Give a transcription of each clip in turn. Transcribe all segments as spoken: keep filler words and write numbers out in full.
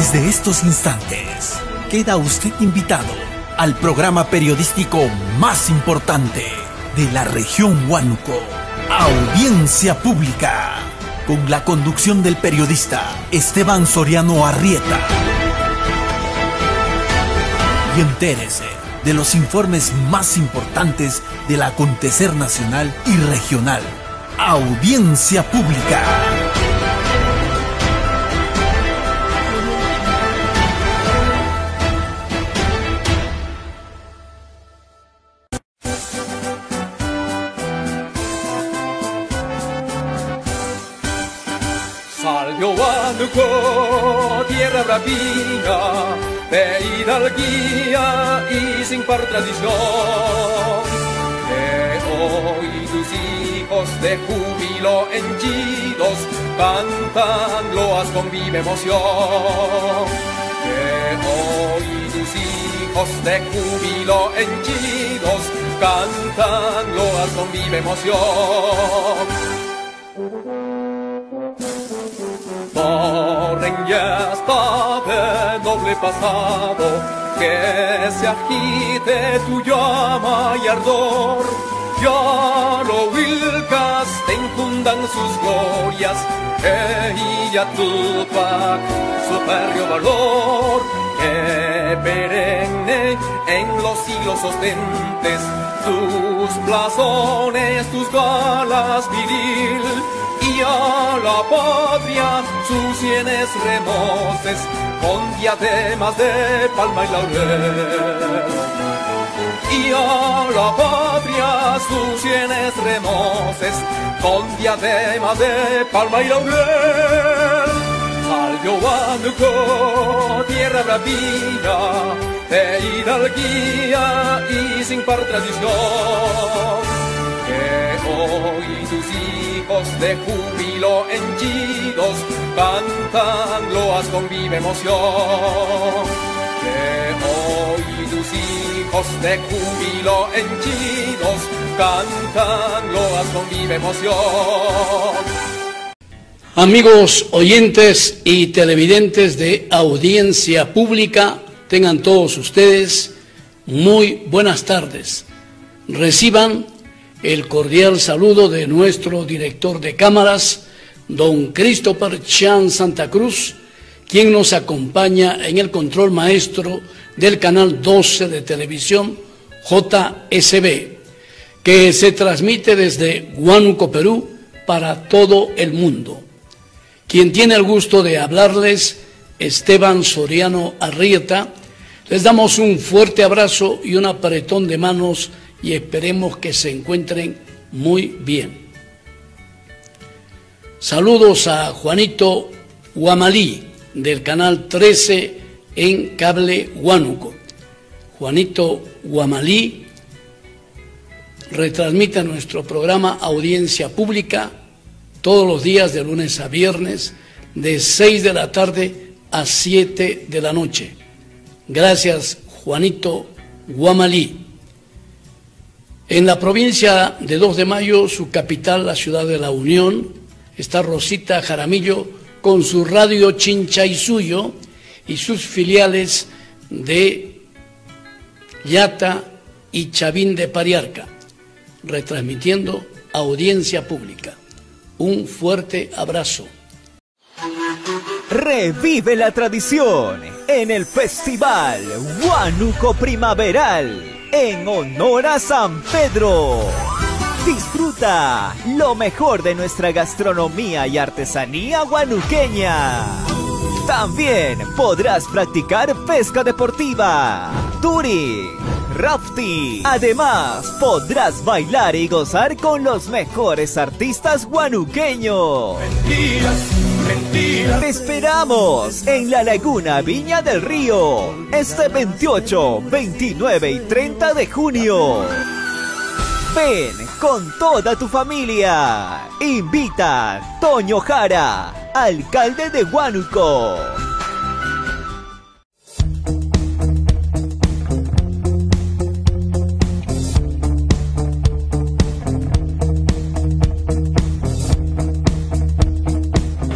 Desde estos instantes, queda usted invitado al programa periodístico más importante de la región Huánuco, Audiencia Pública, con la conducción del periodista Esteban Soriano Arrieta. Y entérese de los informes más importantes del acontecer nacional y regional. Audiencia Pública. Salió Huánuco, tierra bravía, de hidalguía y sin par tradición, que hoy tus hijos de júbilo henchidos cantan loas con viva emoción, que hoy tus hijos de júbilo henchidos cantan loas con viva emoción. Corren ya hasta de noble pasado, que se agite tu llama y ardor, ya lo Huilcas te infundan sus glorias, e Iyatulpac su férreo valor, que perenne en los siglos ostentes tus blasones, tus galas viril, y a la patria sus sienes remoces con diademas de palma y laurel. Y a la patria sus sienes remoces con diademas de palma y laurel. Salió Huánuco, tierra bravía, de hidalguía y sin par tradición, que hoy tus hijos de júbilo henchidos cantan loas con viva emoción, que hoy tus hijos de júbilo henchidos cantan loas con viva emoción. Amigos oyentes y televidentes de Audiencia Pública, tengan todos ustedes muy buenas tardes. Reciban el cordial saludo de nuestro director de cámaras, don Christopher Chan Santa Cruz, quien nos acompaña en el control maestro del canal doce de televisión J S B, que se transmite desde Huánuco, Perú, para todo el mundo. Quien tiene el gusto de hablarles, Esteban Soriano Arrieta. Les damos un fuerte abrazo y un apretón de manos y esperemos que se encuentren muy bien. Saludos a Juanito Huamalí del canal trece en Cable Huánuco. Juanito Huamalí retransmite nuestro programa Audiencia Pública todos los días de lunes a viernes de seis de la tarde a siete de la noche. Gracias, Juanito Huamalí. En la provincia de dos de mayo, su capital, la ciudad de La Unión, está Rosita Jaramillo con su radio Chinchaysuyo y sus filiales de Yata y Chavín de Pariarca, retransmitiendo Audiencia Pública. Un fuerte abrazo. Revive la tradición en el Festival Huánuco Primaveral en honor a San Pedro. Disfruta lo mejor de nuestra gastronomía y artesanía huanuqueña. También podrás practicar pesca deportiva, touring, rafting. Además, podrás bailar y gozar con los mejores artistas huanuqueños. Mentiras, mentiras. Te esperamos en la Laguna Viña del Río este veintiocho, veintinueve y treinta de junio. Ven con toda tu familia. Invita Toño Jara, alcalde de Huánuco.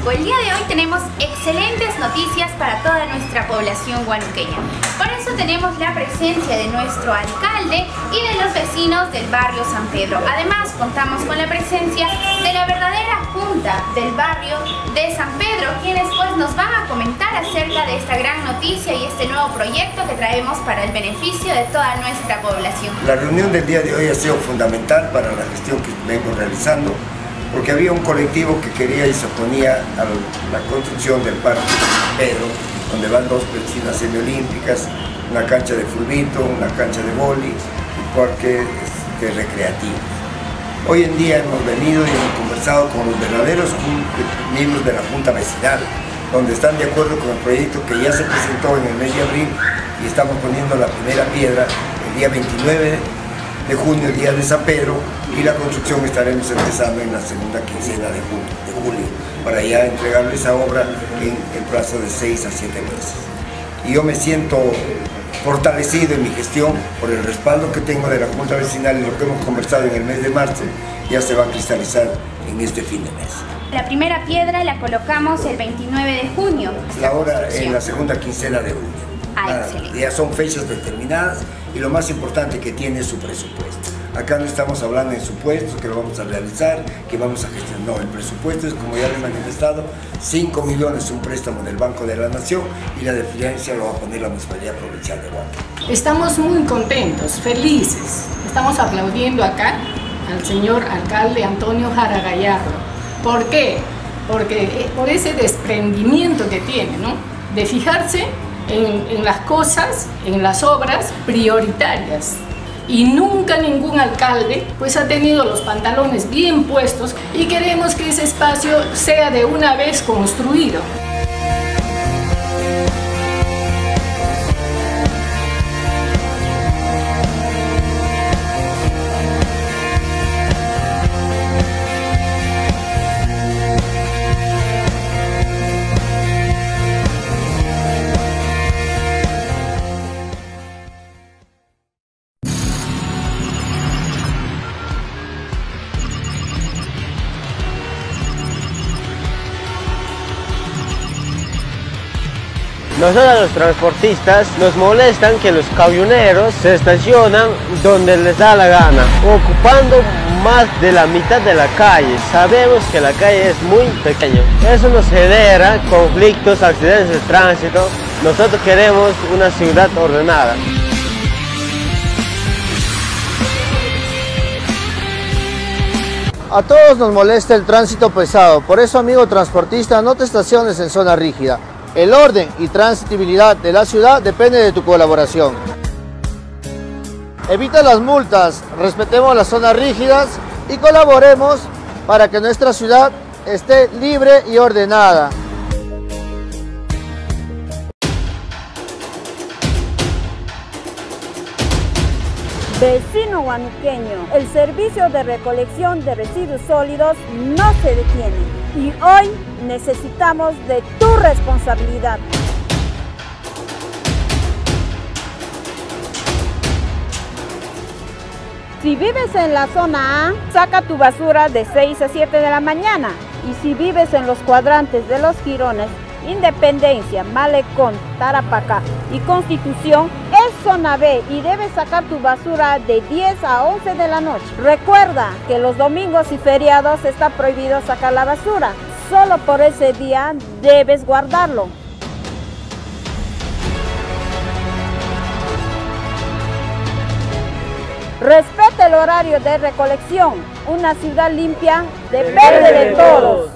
Huánuco. El día de hoy tenemos excelentes noticias para toda nuestra población huanuqueña. Por eso tenemos la presencia de nuestro alcalde y de los vecinos del barrio San Pedro. Además, contamos con la presencia de la verdadera junta del barrio de San Pedro, quienes pues nos van a comentar acerca de esta gran noticia y este nuevo proyecto que traemos para el beneficio de toda nuestra población. La reunión del día de hoy ha sido fundamental para la gestión que vengo realizando, porque había un colectivo que quería y se oponía a la construcción del Parque San Pedro, donde van dos piscinas semiolímpicas, una cancha de fulbito, una cancha de vóley y parques de recreativos. Hoy en día hemos venido y hemos conversado con los verdaderos miembros de la Junta Vecinal, donde están de acuerdo con el proyecto que ya se presentó en el mes de abril y estamos poniendo la primera piedra el día veintinueve de junio, el día de San Pedro, y la construcción estaremos empezando en la segunda quincena de julio, de julio para ya entregarle esa obra en el plazo de seis a siete meses. Y yo me siento fortalecido en mi gestión por el respaldo que tengo de la Junta Vecinal y lo que hemos conversado en el mes de marzo ya se va a cristalizar en este fin de mes. La primera piedra la colocamos el veintinueve de junio. La hora en la segunda quincena de junio. Ah, ah, ya son fechas determinadas y lo más importante que tiene es su presupuesto. Acá no estamos hablando de supuestos que lo vamos a realizar, que vamos a gestionar. No, el presupuesto es, como ya le he manifestado, cinco millones, un préstamo del Banco de la Nación, y la diferencia lo va a poner la Municipalidad Provincial de Huánuco. Estamos muy contentos, felices. Estamos aplaudiendo acá al señor alcalde Antonio Jara Gallardo. ¿Por qué? Porque por ese desprendimiento que tiene, ¿no? De fijarse en, en las cosas, en las obras prioritarias. Y nunca ningún alcalde pues ha tenido los pantalones bien puestos, y queremos que ese espacio sea de una vez construido. Nosotros los transportistas nos molestan que los camioneros se estacionan donde les da la gana, ocupando más de la mitad de la calle. Sabemos que la calle es muy pequeña. Eso nos genera conflictos, accidentes de tránsito. Nosotros queremos una ciudad ordenada. A todos nos molesta el tránsito pesado, por eso, amigo transportista, no te estaciones en zona rígida. El orden y transitibilidad de la ciudad depende de tu colaboración. Evita las multas, respetemos las zonas rígidas y colaboremos para que nuestra ciudad esté libre y ordenada. Vecino huanuqueño, el servicio de recolección de residuos sólidos no se detiene y hoy necesitamos de tu responsabilidad. Si vives en la zona A, saca tu basura de seis a siete de la mañana, y si vives en los cuadrantes de Los Jirones, Independencia, Malecón, Tarapacá y Constitución, es zona B y debes sacar tu basura de diez a once de la noche. Recuerda que los domingos y feriados está prohibido sacar la basura. Solo por ese día debes guardarlo. Respeta el horario de recolección. Una ciudad limpia depende de todos.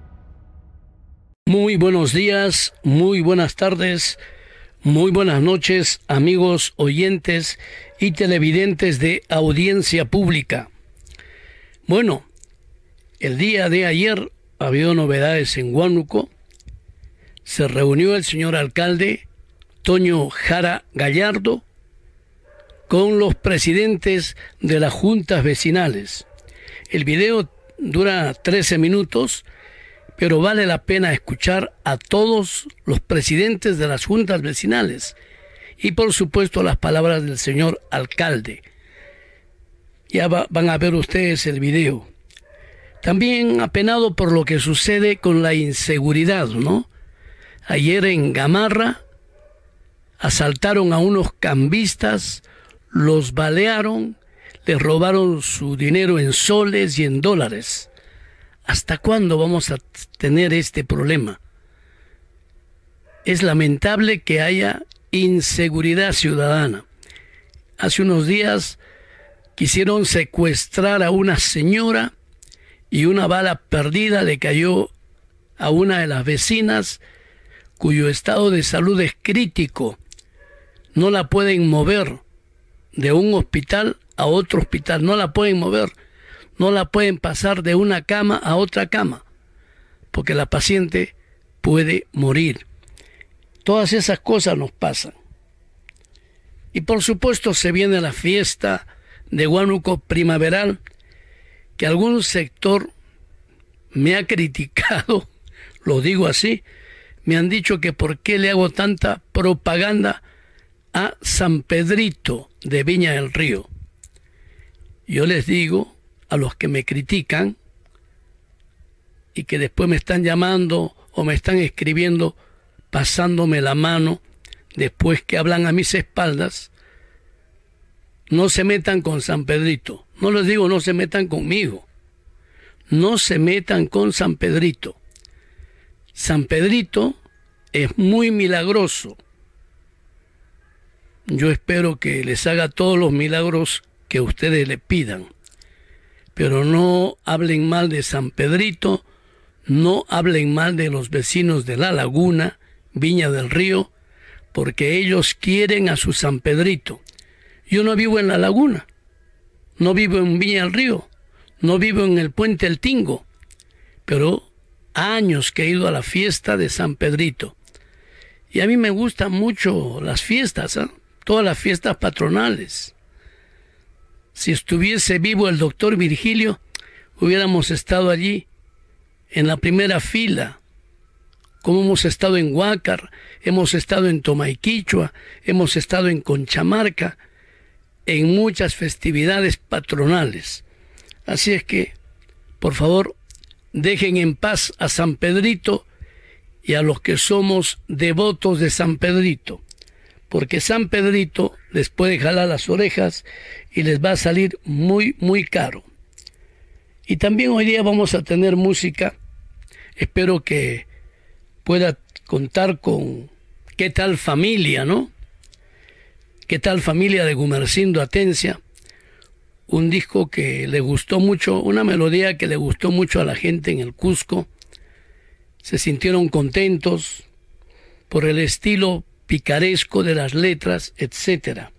Muy buenos días, muy buenas tardes, muy buenas noches, amigos oyentes y televidentes de Audiencia Pública. Bueno, el día de ayer ha habido novedades en Huánuco. Se reunió el señor alcalde Toño Jara Gallardo con los presidentes de las juntas vecinales. El video dura trece minutos, pero vale la pena escuchar a todos los presidentes de las juntas vecinales y por supuesto las palabras del señor alcalde. Ya va, van a ver ustedes el video. También apenado por lo que sucede con la inseguridad, ¿no? Ayer en Gamarra asaltaron a unos cambistas, los balearon, les robaron su dinero en soles y en dólares. ¿Hasta cuándo vamos a tener este problema? Es lamentable que haya inseguridad ciudadana. Hace unos días quisieron secuestrar a una señora y una bala perdida le cayó a una de las vecinas cuyo estado de salud es crítico. No la pueden mover de un hospital a otro hospital, no la pueden mover, no la pueden pasar de una cama a otra cama, porque la paciente puede morir. Todas esas cosas nos pasan. Y por supuesto se viene la fiesta de Huánuco primaveral, que algún sector me ha criticado, lo digo así, me han dicho que por qué le hago tanta propaganda a San Pedrito de Viña del Río. Yo les digo a los que me critican y que después me están llamando o me están escribiendo pasándome la mano después que hablan a mis espaldas, no se metan con San Pedrito. No les digo no se metan conmigo. No se metan con San Pedrito. San Pedrito es muy milagroso. Yo espero que les haga todos los milagros que ustedes le pidan. Pero no hablen mal de San Pedrito, no hablen mal de los vecinos de La Laguna, Viña del Río, porque ellos quieren a su San Pedrito. Yo no vivo en La Laguna, no vivo en Viña del Río, no vivo en el Puente El Tingo, pero años que he ido a la fiesta de San Pedrito. Y a mí me gustan mucho las fiestas, ¿eh? Todas las fiestas patronales. Si estuviese vivo el doctor Virgilio, hubiéramos estado allí en la primera fila, como hemos estado en Huácar, hemos estado en Tomaiquichua, hemos estado en Conchamarca, en muchas festividades patronales. Así es que, por favor, dejen en paz a San Pedrito y a los que somos devotos de San Pedrito, porque San Pedrito les puede jalar las orejas y les va a salir muy, muy caro. Y también hoy día vamos a tener música. Espero que pueda contar con ¿Qué tal familia, no? ¿Qué tal familia de Gumercindo Atencia? Un disco que le gustó mucho, una melodía que le gustó mucho a la gente en el Cusco. Se sintieron contentos por el estilo picaresco de las letras, etcétera.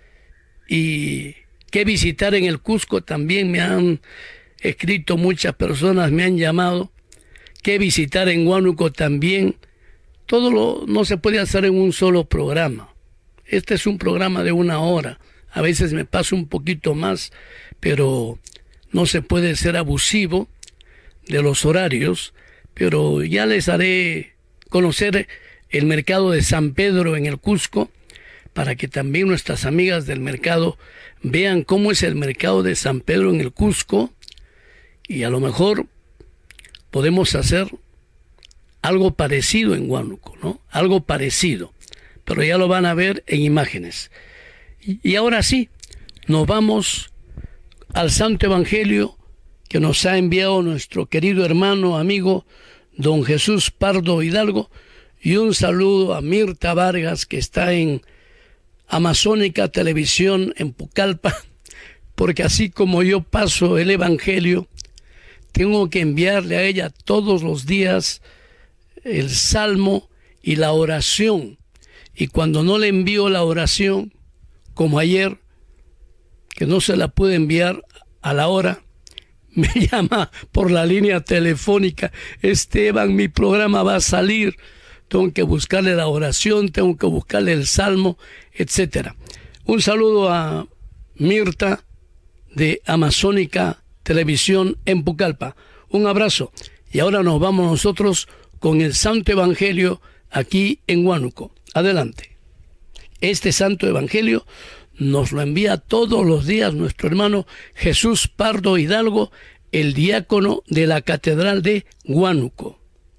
Y que visitar en el Cusco también me han escrito muchas personas, me han llamado. Que visitar en Huánuco también. Todo lo no se puede hacer en un solo programa. Este es un programa de una hora. A veces me paso un poquito más, pero no se puede ser abusivo de los horarios. Pero ya les haré conocer el mercado de San Pedro en el Cusco, para que también nuestras amigas del mercado vean cómo es el mercado de San Pedro en el Cusco, y a lo mejor podemos hacer algo parecido en Huánuco, ¿no? Algo parecido, pero ya lo van a ver en imágenes. Y ahora sí, nos vamos al Santo Evangelio que nos ha enviado nuestro querido hermano, amigo, don Jesús Pardo Hidalgo, y un saludo a Mirta Vargas, que está en Amazónica Televisión en Pucallpa, porque así como yo paso el Evangelio, tengo que enviarle a ella todos los días el salmo y la oración. Y cuando no le envío la oración, como ayer, que no se la pude enviar a la hora, me llama por la línea telefónica: Esteban, mi programa va a salir, tengo que buscarle la oración, tengo que buscarle el salmo, etcétera. Un saludo a Mirta de Amazónica Televisión en Pucallpa. Un abrazo. Y ahora nos vamos nosotros con el Santo Evangelio aquí en Huánuco. Adelante. Este Santo Evangelio nos lo envía todos los días nuestro hermano Jesús Pardo Hidalgo el diácono de la Catedral de Huánuco.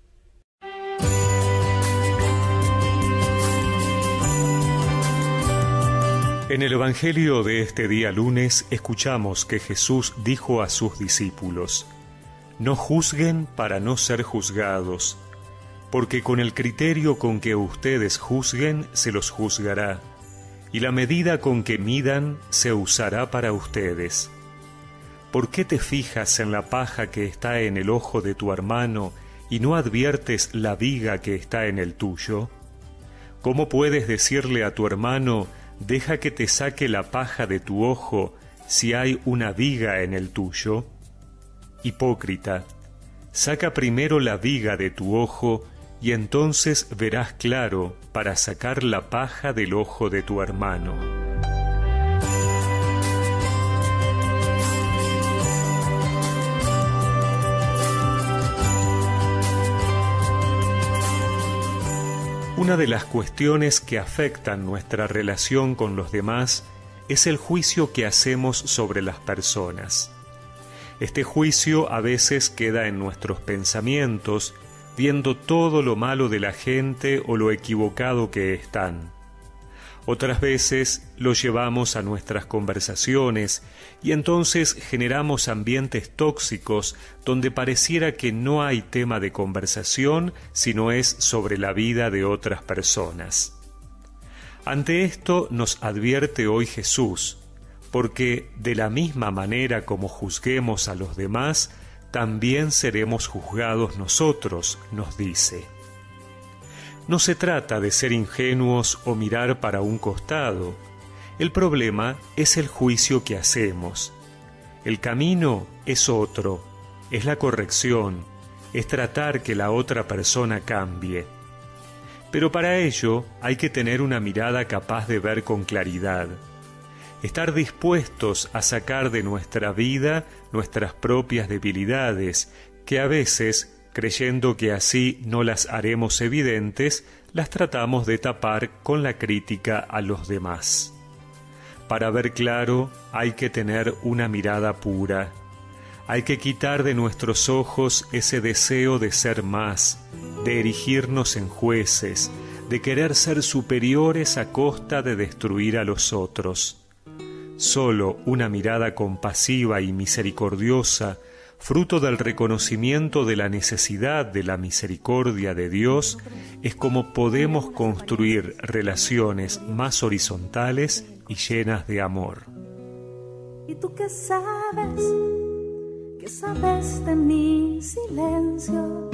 En el Evangelio de este día lunes escuchamos que Jesús dijo a sus discípulos: no juzguen para no ser juzgados, porque con el criterio con que ustedes juzguen se los juzgará, y la medida con que midan se usará para ustedes. ¿Por qué te fijas en la paja que está en el ojo de tu hermano y no adviertes la viga que está en el tuyo? ¿Cómo puedes decirle a tu hermano: deja que te saque la paja de tu ojo, si hay una viga en el tuyo? Hipócrita, saca primero la viga de tu ojo, y entonces verás claro para sacar la paja del ojo de tu hermano. Una de las cuestiones que afectan nuestra relación con los demás es el juicio que hacemos sobre las personas. Este juicio a veces queda en nuestros pensamientos, viendo todo lo malo de la gente o lo equivocado que están. Otras veces lo llevamos a nuestras conversaciones y entonces generamos ambientes tóxicos donde pareciera que no hay tema de conversación sino es sobre la vida de otras personas. Ante esto nos advierte hoy Jesús, porque de la misma manera como juzguemos a los demás, también seremos juzgados nosotros, nos dice. No se trata de ser ingenuos o mirar para un costado. El problema es el juicio que hacemos. El camino es otro, es la corrección, es tratar que la otra persona cambie. Pero para ello hay que tener una mirada capaz de ver con claridad. Estar dispuestos a sacar de nuestra vida nuestras propias debilidades, que a veces, creyendo que así no las haremos evidentes, las tratamos de tapar con la crítica a los demás. Para ver claro, hay que tener una mirada pura. Hay que quitar de nuestros ojos ese deseo de ser más, de erigirnos en jueces, de querer ser superiores a costa de destruir a los otros. Solo una mirada compasiva y misericordiosa, fruto del reconocimiento de la necesidad de la misericordia de Dios, es como podemos construir relaciones más horizontales y llenas de amor. ¿Y tú qué sabes? ¿Qué sabes de mi silencio?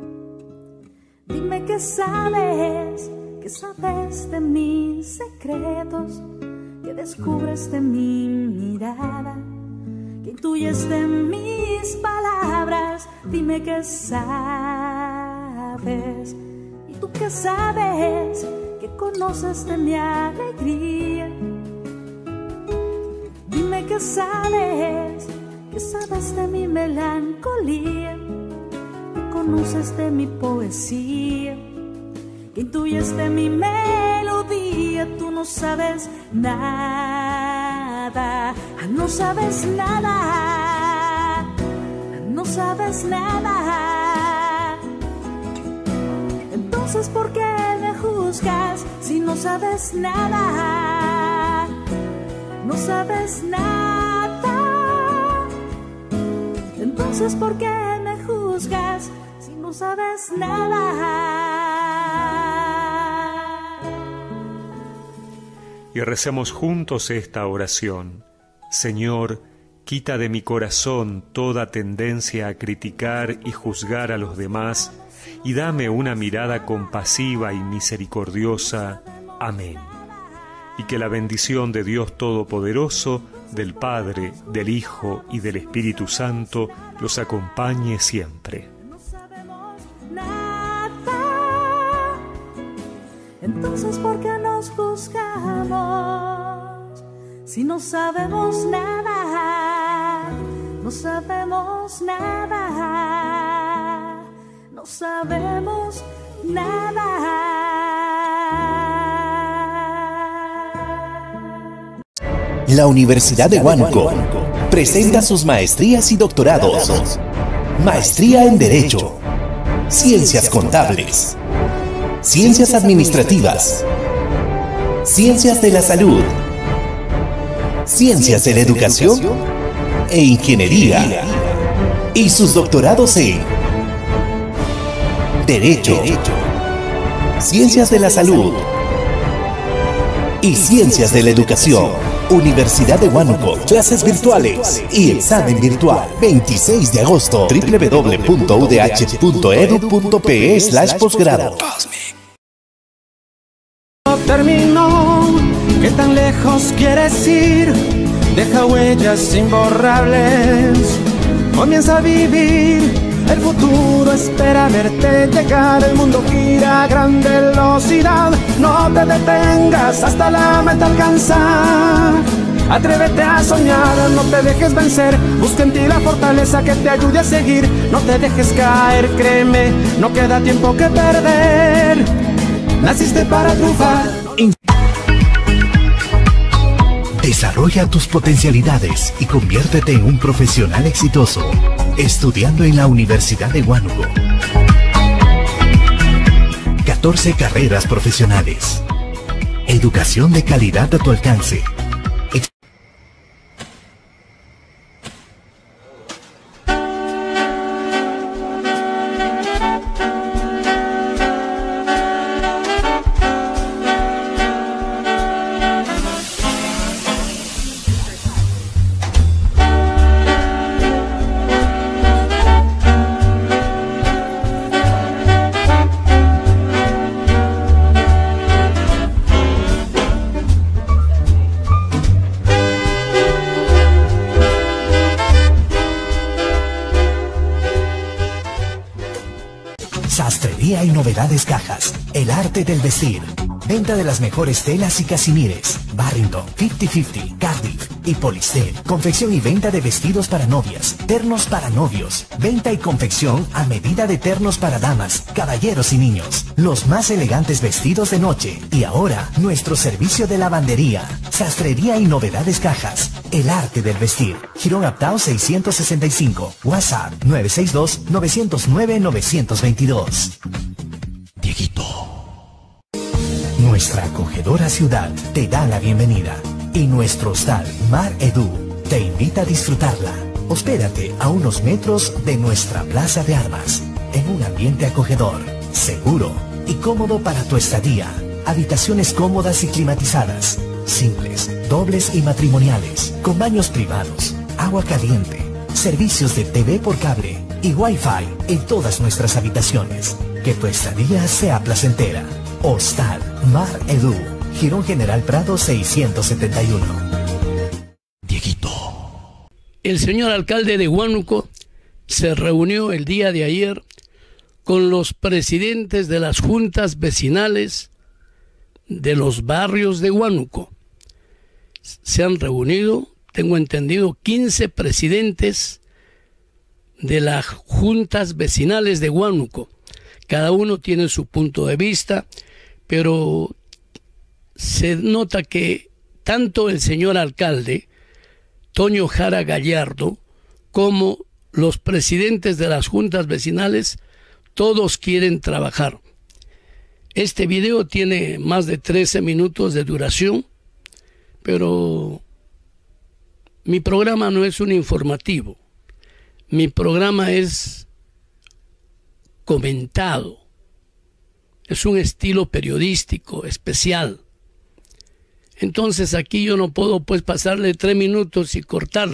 Dime qué sabes, qué sabes de mis secretos, que descubres de mi mirada, que intuyes de mis palabras. Dime qué sabes. ¿Y tú qué sabes? ¿Qué conoces de mi alegría? Dime qué sabes. ¿Qué sabes de mi melancolía? ¿Qué conoces de mi poesía? ¿Qué intuyes de mi melodía? Tú no sabes nada, no sabes nada, no sabes nada. Entonces, ¿por qué me juzgas si no sabes nada? No sabes nada. Entonces, ¿por qué me juzgas si no sabes nada? Y recemos juntos esta oración. Señor, quita de mi corazón toda tendencia a criticar y juzgar a los demás, y dame una mirada compasiva y misericordiosa. Amén. Y que la bendición de Dios Todopoderoso, del Padre, del Hijo y del Espíritu Santo los acompañe siempre. No sabemos nada. Entonces, ¿por qué nos juzgamos si no sabemos nada? No sabemos nada. No sabemos nada. La Universidad de Huánuco presenta sus maestrías y doctorados. Maestría en Derecho, Ciencias Contables, Ciencias Administrativas, Ciencias de la Salud, Ciencias de la Educación e Ingeniería. Y sus doctorados en Derecho, Ciencias de la Salud y Ciencias de la Educación. Universidad de Huánuco, clases virtuales y examen virtual. veintiséis de agosto, w w w punto u d h punto e d u punto p e slash posgrado. No terminó, ¿qué tan lejos quieres ir? Deja huellas imborrables, comienza a vivir. El futuro espera verte llegar, el mundo gira a gran velocidad. No te detengas hasta la meta alcanzar. Atrévete a soñar, no te dejes vencer. Busca en ti la fortaleza que te ayude a seguir. No te dejes caer, créeme, no queda tiempo que perder. Naciste para triunfar. Desarrolla tus potencialidades y conviértete en un profesional exitoso, estudiando en la Universidad de Huánuco. catorce carreras profesionales. Educación de calidad a tu alcance. Sastrería y novedades cajas. El arte del vestir. Venta de las mejores telas y casimires. Barrington, cincuenta cincuenta, Cardiff y Polistel. Confección y venta de vestidos para novias. Ternos para novios. Venta y confección a medida de ternos para damas, caballeros y niños. Los más elegantes vestidos de noche. Y ahora, nuestro servicio de lavandería. Sastrería y novedades cajas. El arte del vestir. Girón Aptao seiscientos sesenta y cinco. WhatsApp nueve seis dos, nueve cero nueve, nueve dos dos. Dieguito. Nuestra acogedora ciudad te da la bienvenida y nuestro hostal Mar Edu te invita a disfrutarla. Hospédate a unos metros de nuestra plaza de armas, en un ambiente acogedor, seguro y cómodo para tu estadía. Habitaciones cómodas y climatizadas, simples, dobles y matrimoniales, con baños privados, agua caliente, servicios de T V por cable y Wi-Fi en todas nuestras habitaciones. Que tu estadía sea placentera. Hostal Mar Edu, Girón General Prado seiscientos setenta y uno. Dieguito. El señor alcalde de Huánuco se reunió el día de ayer con los presidentes de las juntas vecinales de los barrios de Huánuco. Se han reunido, tengo entendido, quince presidentes de las juntas vecinales de Huánuco. Cada uno tiene su punto de vista, pero se nota que tanto el señor alcalde, Toño Jara Gallardo, como los presidentes de las juntas vecinales, todos quieren trabajar. Este video tiene más de trece minutos de duración, pero mi programa no es un informativo. Mi programa es comentado. Es un estilo periodístico especial. Entonces aquí yo no puedo pues pasarle tres minutos y cortar.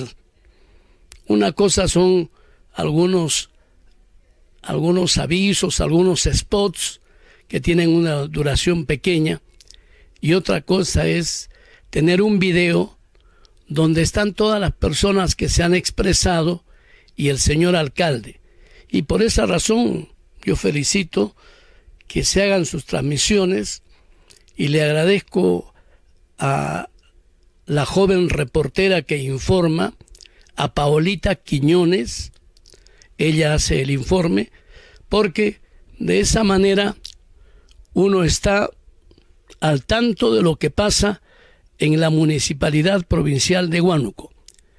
Una cosa son algunos, algunos avisos, algunos spots que tienen una duración pequeña, y otra cosa es tener un video donde están todas las personas que se han expresado y el señor alcalde. Y por esa razón yo felicito que se hagan sus transmisiones y le agradezco a la joven reportera que informa, a Paolita Quiñones. Ella hace el informe porque de esa manera uno está al tanto de lo que pasa en la Municipalidad Provincial de Huánuco.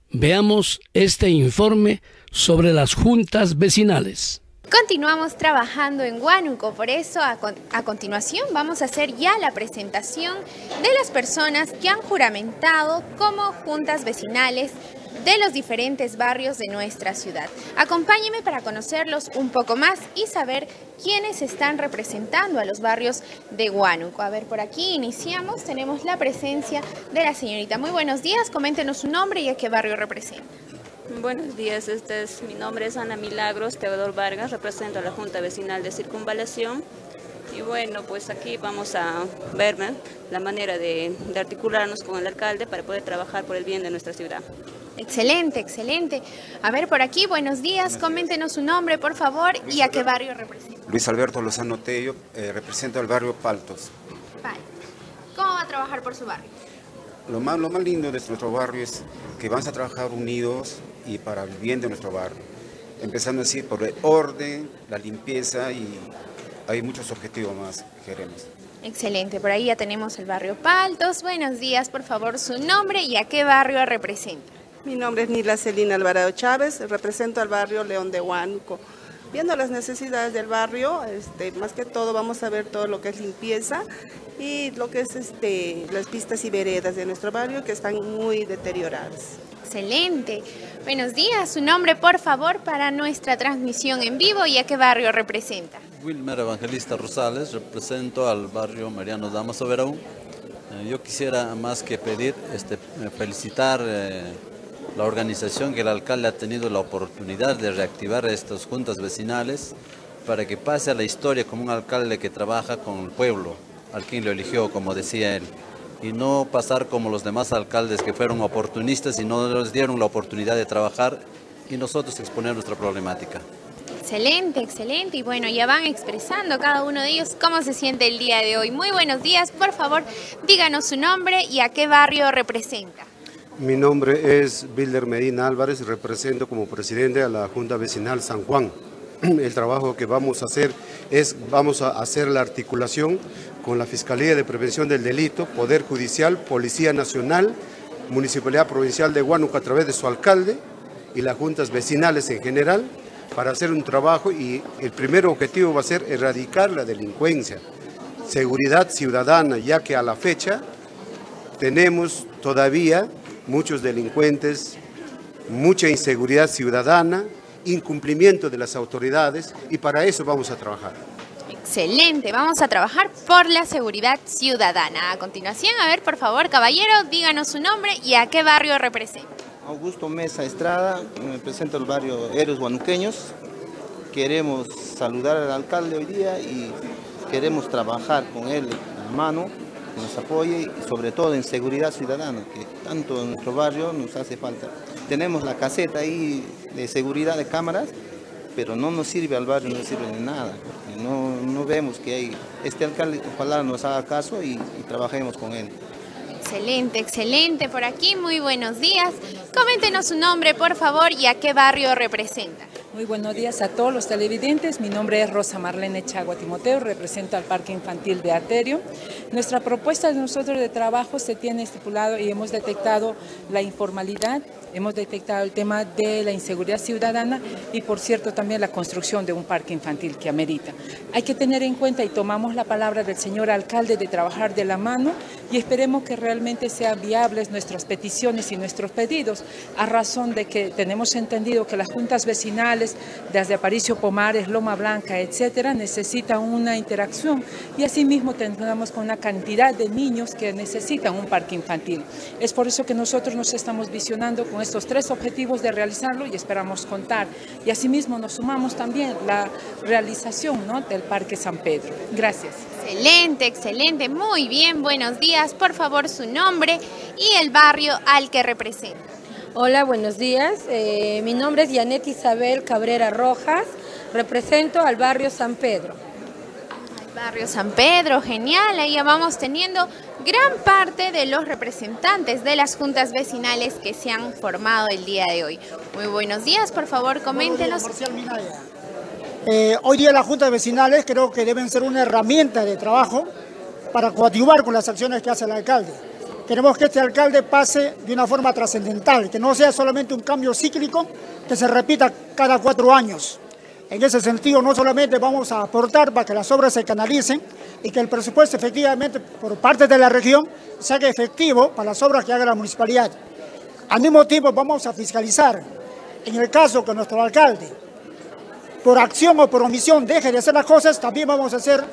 Veamos este informe sobre las juntas vecinales. Continuamos trabajando en Huánuco, por eso a, con, a continuación vamos a hacer ya la presentación de las personas que han juramentado como juntas vecinales de los diferentes barrios de nuestra ciudad. Acompáñenme para conocerlos un poco más y saber quiénes están representando a los barrios de Huánuco. A ver, por aquí iniciamos, tenemos la presencia de la señorita. Muy buenos días, coméntenos su nombre y a qué barrio representa. Buenos días, este es, mi nombre es Ana Milagros Teodoro Vargas, represento a la Junta Vecinal de Circunvalación. Y bueno, pues aquí vamos a ver ¿eh? la manera de, de articularnos con el alcalde para poder trabajar por el bien de nuestra ciudad. Excelente, excelente. A ver, por aquí, buenos días, coméntenos su nombre, por favor, y a qué barrio representa. Luis Alberto Lozano Tello, eh, represento al barrio Paltos. Vale. ¿Cómo va a trabajar por su barrio? Lo más, lo más lindo de nuestro barrio es que vamos a trabajar unidos y para el bien de nuestro barrio. Empezando así por el orden, la limpieza y hay muchos objetivos más que queremos. Excelente, por ahí ya tenemos el barrio Paltos. Buenos días, por favor, su nombre y a qué barrio representa. Mi nombre es Nila Celina Alvarado Chávez, represento al barrio León de Huánuco. Viendo las necesidades del barrio, este, más que todo vamos a ver todo lo que es limpieza y lo que es este, las pistas y veredas de nuestro barrio que están muy deterioradas. Excelente. Buenos días, su nombre por favor para nuestra transmisión en vivo y a qué barrio representa. Wilmer Evangelista Rosales, represento al barrio Mariano Damaso Verón. Eh, yo quisiera más que pedir, este, felicitar eh, la organización que el alcalde ha tenido la oportunidad de reactivar estas juntas vecinales para que pase a la historia como un alcalde que trabaja con el pueblo, al quien lo eligió, como decía él, y no pasar como los demás alcaldes que fueron oportunistas y no les dieron la oportunidad de trabajar y nosotros exponer nuestra problemática. Excelente, excelente. Y bueno, ya van expresando cada uno de ellos cómo se siente el día de hoy. Muy buenos días, por favor, díganos su nombre y a qué barrio representa. Mi nombre es Bilder Medina Álvarez, represento como presidente a la Junta Vecinal San Juan. El trabajo que vamos a hacer es, vamos a hacer la articulación con la Fiscalía de Prevención del Delito, Poder Judicial, Policía Nacional, Municipalidad Provincial de Huánuco a través de su alcalde y las juntas vecinales en general para hacer un trabajo y el primer objetivo va a ser erradicar la delincuencia, seguridad ciudadana, ya que a la fecha tenemos todavía muchos delincuentes, mucha inseguridad ciudadana, incumplimiento de las autoridades y para eso vamos a trabajar. Excelente, vamos a trabajar por la seguridad ciudadana. A continuación, a ver, por favor, caballero, díganos su nombre y a qué barrio representa. Augusto Mesa Estrada, represento el barrio Héroes Huanuqueños. Queremos saludar al alcalde hoy día y queremos trabajar con él a mano, que nos apoye y sobre todo en seguridad ciudadana, que tanto en nuestro barrio nos hace falta. Tenemos la caseta ahí de seguridad de cámaras, pero no nos sirve al barrio, no sirve de nada, porque no, no vemos que hay, este alcalde ojalá nos haga caso y, y trabajemos con él. Excelente, excelente por aquí, muy buenos días. Coméntenos su nombre, por favor, y a qué barrio representa. Muy buenos días a todos los televidentes. Mi nombre es Rosa Marlene Chagua Timoteo, represento al Parque Infantil de Aterio. Nuestra propuesta de nosotros de trabajo se tiene estipulado y hemos detectado la informalidad, hemos detectado el tema de la inseguridad ciudadana y, por cierto, también la construcción de un parque infantil que amerita. Hay que tener en cuenta y tomamos la palabra del señor alcalde de trabajar de la mano y esperemos que realmente sean viables nuestras peticiones y nuestros pedidos, a razón de que tenemos entendido que las juntas vecinales desde Aparicio Pomares, Loma Blanca, etcétera, necesitan una interacción y asimismo tengamos con una cantidad de niños que necesitan un parque infantil. Es por eso que nosotros nos estamos visionando con estos tres objetivos de realizarlo y esperamos contar. Y asimismo nos sumamos también la realización, ¿no?, del Parque San Pedro. Gracias. Excelente, excelente, muy bien, buenos días. Por favor, su nombre y el barrio al que representa. Hola, buenos días. Eh, mi nombre es Yanet Isabel Cabrera Rojas, represento al barrio San Pedro. Al barrio San Pedro, genial, ahí ya vamos teniendo gran parte de los representantes de las juntas vecinales que se han formado el día de hoy. Muy buenos días, por favor, coméntenos. Eh, hoy día las juntas vecinales creo que deben ser una herramienta de trabajo para coadyuvar con las acciones que hace el alcalde. Queremos que este alcalde pase de una forma trascendental, que no sea solamente un cambio cíclico que se repita cada cuatro años. En ese sentido, no solamente vamos a aportar para que las obras se canalicen y que el presupuesto efectivamente por parte de la región se haga efectivo para las obras que haga la municipalidad. Al mismo tiempo vamos a fiscalizar, en el caso que nuestro alcalde, por acción o por omisión, deje de hacer las cosas, también vamos a ser,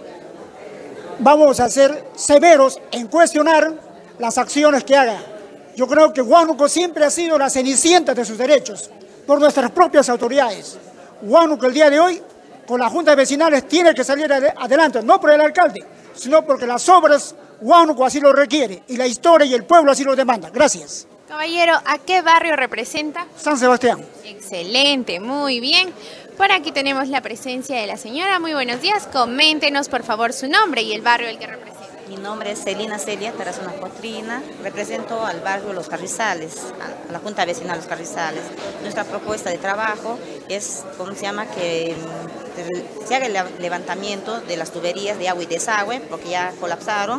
vamos a ser severos en cuestionar las acciones que haga. Yo creo que Huánuco siempre ha sido la cenicienta de sus derechos, por nuestras propias autoridades. Huánuco el día de hoy, con las juntas vecinales, tiene que salir ad adelante, no por el alcalde, sino porque las obras, Huánuco así lo requiere, y la historia y el pueblo así lo demanda. Gracias. Caballero, ¿a qué barrio representa? San Sebastián. Excelente, muy bien. Por aquí tenemos la presencia de la señora. Muy buenos días. Coméntenos, por favor, su nombre y el barrio al que representa. Mi nombre es Celina Celia Tarazona Cotrina, represento al barrio Los Carrizales, a la Junta Vecinal Los Carrizales. Nuestra propuesta de trabajo es, ¿cómo se llama?, que se haga el levantamiento de las tuberías de agua y desagüe, porque ya colapsaron,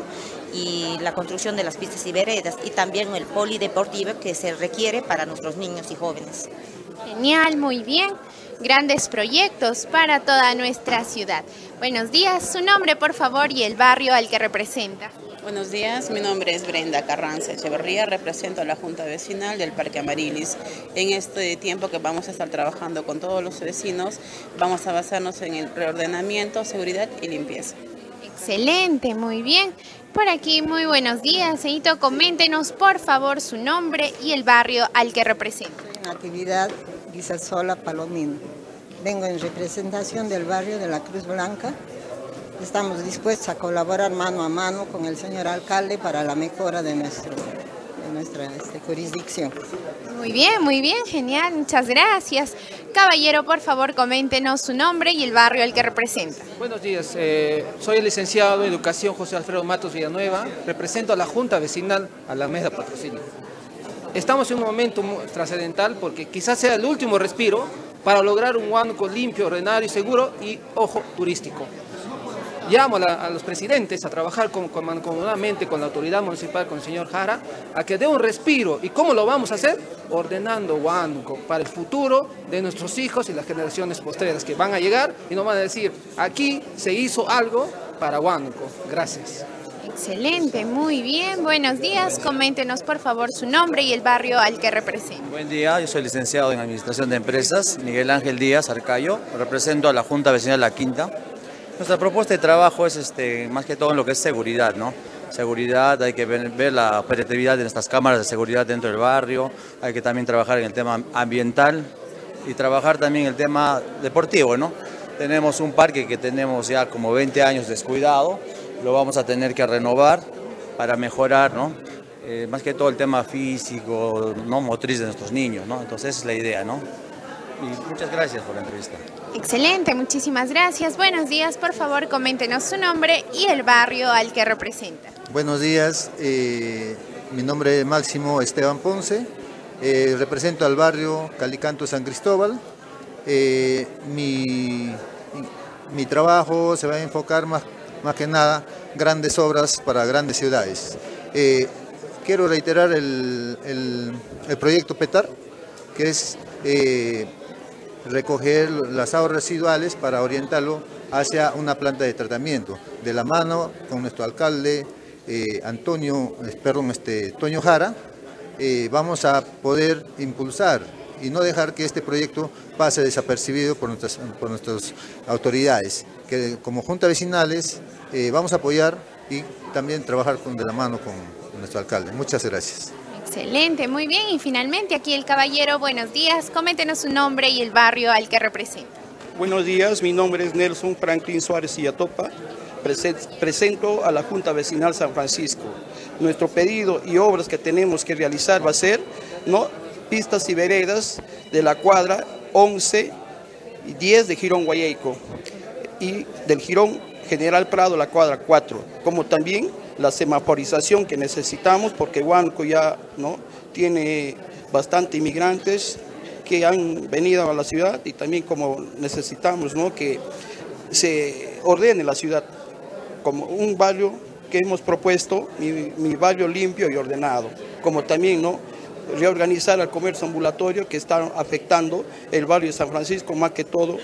y la construcción de las pistas y veredas, y también el polideportivo que se requiere para nuestros niños y jóvenes. Genial, muy bien. Grandes proyectos para toda nuestra ciudad. Buenos días, su nombre por favor y el barrio al que representa. Buenos días, mi nombre es Brenda Carranza Echeverría, represento a la Junta Vecinal del Parque Amarilis. En este tiempo que vamos a estar trabajando con todos los vecinos, vamos a basarnos en el reordenamiento, seguridad y limpieza. Excelente, muy bien. Por aquí, muy buenos días, señorito, coméntenos por favor su nombre y el barrio al que representa. Actividad Guisasola Palomino. Vengo en representación del barrio de la Cruz Blanca. Estamos dispuestos a colaborar mano a mano con el señor alcalde para la mejora de, nuestro, de nuestra este, jurisdicción. Muy bien, muy bien, genial, muchas gracias. Caballero, por favor, coméntenos su nombre y el barrio al que representa. Buenos días, eh, soy el licenciado en Educación José Alfredo Matos Villanueva, represento a la Junta Vecinal Alameda Patrocinio. Estamos en un momento trascendental porque quizás sea el último respiro para lograr un Huánuco limpio, ordenado y seguro y, ojo, turístico. Llamo a, la, a los presidentes a trabajar con, con, mancomunadamente con la autoridad municipal, con el señor Jara, a que dé un respiro. ¿Y cómo lo vamos a hacer? Ordenando Huánuco para el futuro de nuestros hijos y las generaciones postreras que van a llegar y nos van a decir, aquí se hizo algo para Huánuco. Gracias. Excelente, muy bien, buenos días. Coméntenos por favor su nombre y el barrio al que representa. Buen día, yo soy licenciado en Administración de Empresas, Miguel Ángel Díaz Arcayo, represento a la Junta Vecinal La Quinta. Nuestra propuesta de trabajo es este, más que todo en lo que es seguridad, ¿no? Seguridad, hay que ver, ver la operatividad de nuestras cámaras de seguridad dentro del barrio, hay que también trabajar en el tema ambiental y trabajar también en el tema deportivo, ¿no? Tenemos un parque que tenemos ya como veinte años descuidado, lo vamos a tener que renovar para mejorar, ¿no? Eh, más que todo el tema físico, ¿no? Motriz de nuestros niños, ¿no? Entonces esa es la idea, ¿no? Y muchas gracias por la entrevista. Excelente, muchísimas gracias. Buenos días, por favor, coméntenos su nombre y el barrio al que representa. Buenos días, eh, mi nombre es Máximo Esteban Ponce, eh, represento al barrio Calicanto San Cristóbal. Eh, mi, mi trabajo se va a enfocar más, más que nada grandes obras para grandes ciudades. Eh, quiero reiterar el, el, el proyecto PETAR, que es eh, recoger las aguas residuales para orientarlo hacia una planta de tratamiento. De la mano con nuestro alcalde eh, Antonio, perdón, este, Toño Jara, eh, vamos a poder impulsar y no dejar que este proyecto pase desapercibido por nuestras, por nuestras autoridades, que como Junta Vecinales eh, vamos a apoyar y también trabajar con, de la mano con, con nuestro alcalde. Muchas gracias. Excelente, muy bien. Y finalmente aquí el caballero, buenos días. Coméntenos su nombre y el barrio al que representa. Buenos días, mi nombre es Nelson Franklin Suárez Illatopa. Presento a la Junta Vecinal San Francisco. Nuestro pedido y obras que tenemos que realizar va a ser, ¿no?, pistas y veredas de la cuadra once y diez de Girón Guayeco y del Girón General Prado, la cuadra cuatro, como también la semaforización que necesitamos porque Huánuco ya, ¿no?, tiene bastante inmigrantes que han venido a la ciudad y también como necesitamos, ¿no?, que se ordene la ciudad como un barrio que hemos propuesto, mi, mi barrio limpio y ordenado, como también, ¿no?, reorganizar el comercio ambulatorio que está afectando el barrio de San Francisco, más que todo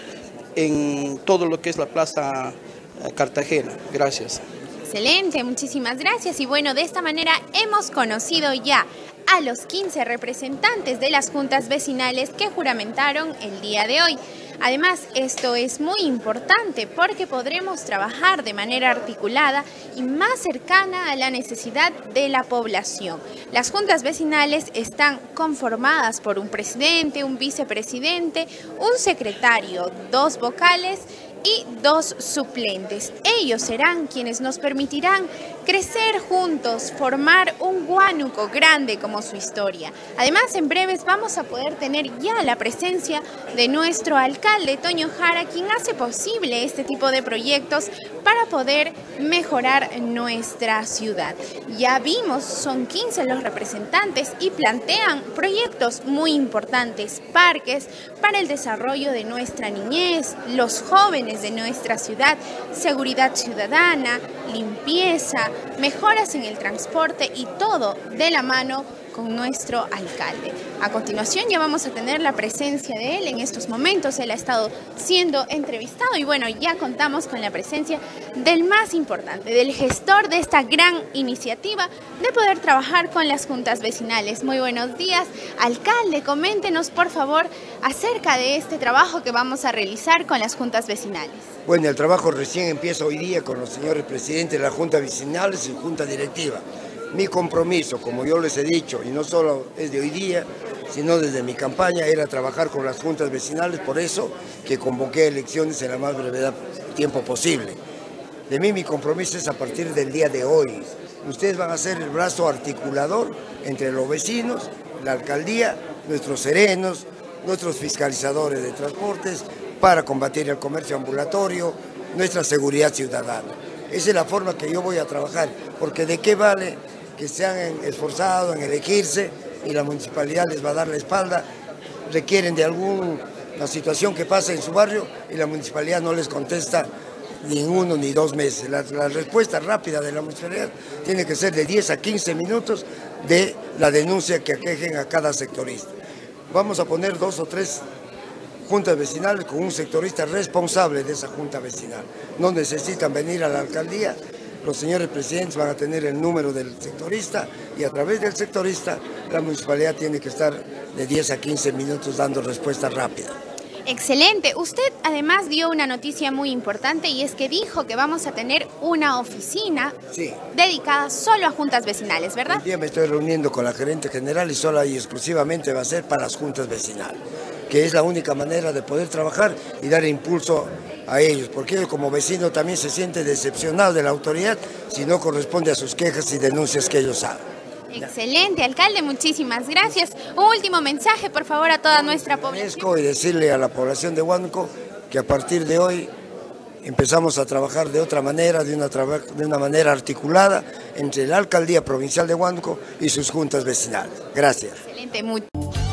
en todo lo que es la Plaza Cartagena. Gracias. Excelente, muchísimas gracias. Y bueno, de esta manera hemos conocido ya a los quince representantes de las juntas vecinales que juramentaron el día de hoy. Además, esto es muy importante porque podremos trabajar de manera articulada y más cercana a la necesidad de la población. Las juntas vecinales están conformadas por un presidente, un vicepresidente, un secretario, dos vocales y dos suplentes. Ellos serán quienes nos permitirán crecer juntos, formar un Huánuco grande como su historia. Además, en breves vamos a poder tener ya la presencia de nuestro alcalde, Toño Jara, quien hace posible este tipo de proyectos para poder mejorar nuestra ciudad. Ya vimos, son quince los representantes y plantean proyectos muy importantes, parques para el desarrollo de nuestra niñez, los jóvenes de nuestra ciudad, seguridad ciudadana, limpieza, mejoras en el transporte y todo de la mano con nuestro alcalde. A continuación ya vamos a tener la presencia de él en estos momentos. Él ha estado siendo entrevistado y bueno, ya contamos con la presencia del más importante, del gestor de esta gran iniciativa de poder trabajar con las juntas vecinales. Muy buenos días, alcalde, coméntenos por favor acerca de este trabajo que vamos a realizar con las juntas vecinales. Bueno, el trabajo recién empieza hoy día con los señores presidentes de las juntas vecinales y junta directiva. Mi compromiso, como yo les he dicho, y no solo es de hoy día, sino desde mi campaña, era trabajar con las juntas vecinales, por eso que convoqué elecciones en la más brevedad tiempo posible. De mí mi compromiso es a partir del día de hoy. Ustedes van a ser el brazo articulador entre los vecinos, la alcaldía, nuestros serenos, nuestros fiscalizadores de transportes, para combatir el comercio ambulatorio, nuestra seguridad ciudadana. Esa es la forma que yo voy a trabajar, porque de qué vale que se han esforzado en elegirse y la municipalidad les va a dar la espalda, requieren de alguna situación que pasa en su barrio y la municipalidad no les contesta ni uno ni dos meses. La, la respuesta rápida de la municipalidad tiene que ser de diez a quince minutos de la denuncia que aquejen a cada sectorista. Vamos a poner dos o tres juntas vecinales con un sectorista responsable de esa junta vecinal. No necesitan venir a la alcaldía, los señores presidentes van a tener el número del sectorista y a través del sectorista la municipalidad tiene que estar de diez a quince minutos dando respuesta rápida. Excelente. Usted además dio una noticia muy importante y es que dijo que vamos a tener una oficina sí. dedicada solo a juntas vecinales, ¿verdad? Hoy día me estoy reuniendo con la gerente general y solo y exclusivamente va a ser para las juntas vecinales, que es la única manera de poder trabajar y dar impulso a ellos, porque ellos como vecinos también se sienten decepcionados de la autoridad si no corresponde a sus quejas y denuncias que ellos hagan. Excelente, alcalde, muchísimas gracias. Un último mensaje, por favor, a toda nuestra población. Y decirle a la población de Huánuco que a partir de hoy empezamos a trabajar de otra manera, de una, de una manera articulada entre la Alcaldía Provincial de Huánuco y sus juntas vecinales. Gracias. Excelente, muy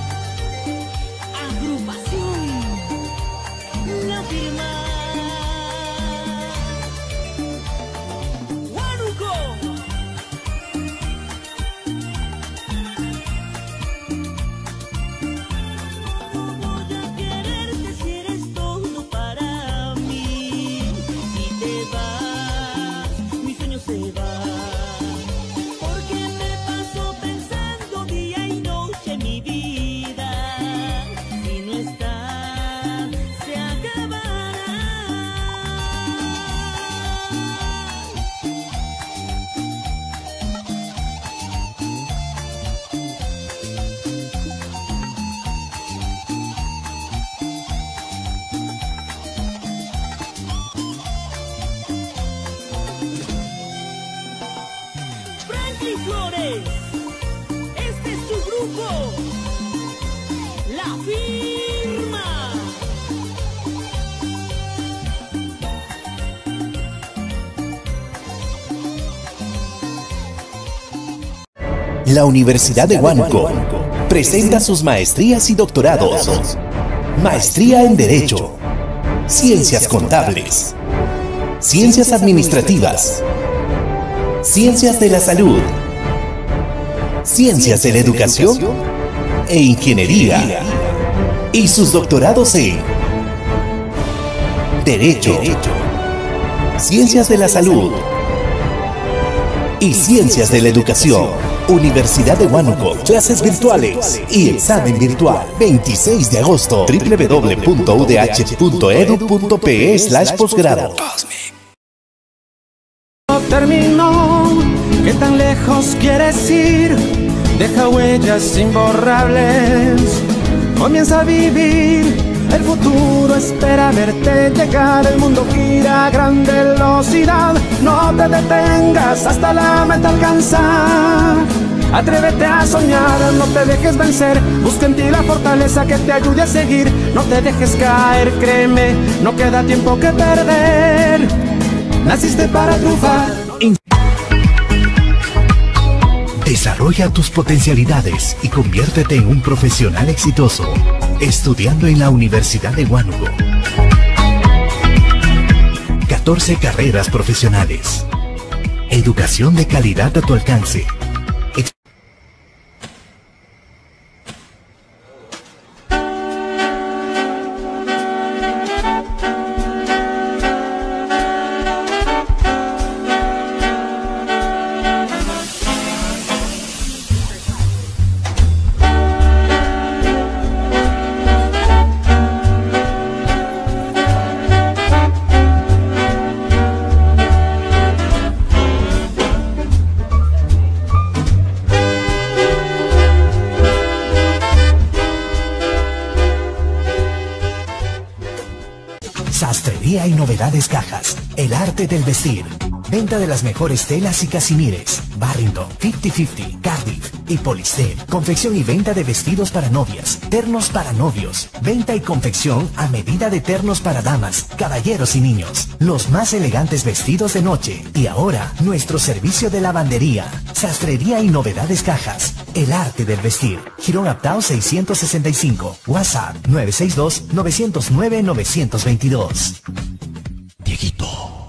Flores, este es su grupo, La Firma. La Universidad de Huánuco presenta sus maestrías y doctorados. Maestría en Derecho, Ciencias Contables, Ciencias Administrativas, Ciencias de la Salud, Ciencias de la Educación e Ingeniería. Y sus doctorados en Derecho, Ciencias de la Salud y Ciencias de la Educación. Universidad de Huánuco, clases virtuales y examen virtual. veintiséis de agosto, w w w punto u d h punto e d u punto p e slash posgrado. Terminó, ¿qué tan lejos quieres ir? Deja huellas imborrables, comienza a vivir, el futuro espera verte llegar, el mundo gira a gran velocidad, no te detengas hasta la meta alcanzar, atrévete a soñar, no te dejes vencer, busca en ti la fortaleza que te ayude a seguir, no te dejes caer, créeme, no queda tiempo que perder, naciste para triunfar. Desarrolla tus potencialidades y conviértete en un profesional exitoso, estudiando en la Universidad de Huánuco. catorce carreras profesionales. Educación de calidad a tu alcance. Sastrería y novedades Cajas, el arte del vestir. Venta de las mejores telas y casimires. Barrington, cincuenta cincuenta, Cardiff y Polistel. Confección y venta de vestidos para novias, ternos para novios. Venta y confección a medida de ternos para damas, caballeros y niños. Los más elegantes vestidos de noche. Y ahora, nuestro servicio de lavandería. Sastrería y novedades Cajas, el arte del vestir. Girón Aptao seiscientos sesenta y cinco. WhatsApp nueve seis dos, nueve cero nueve, nueve dos dos. Dieguito.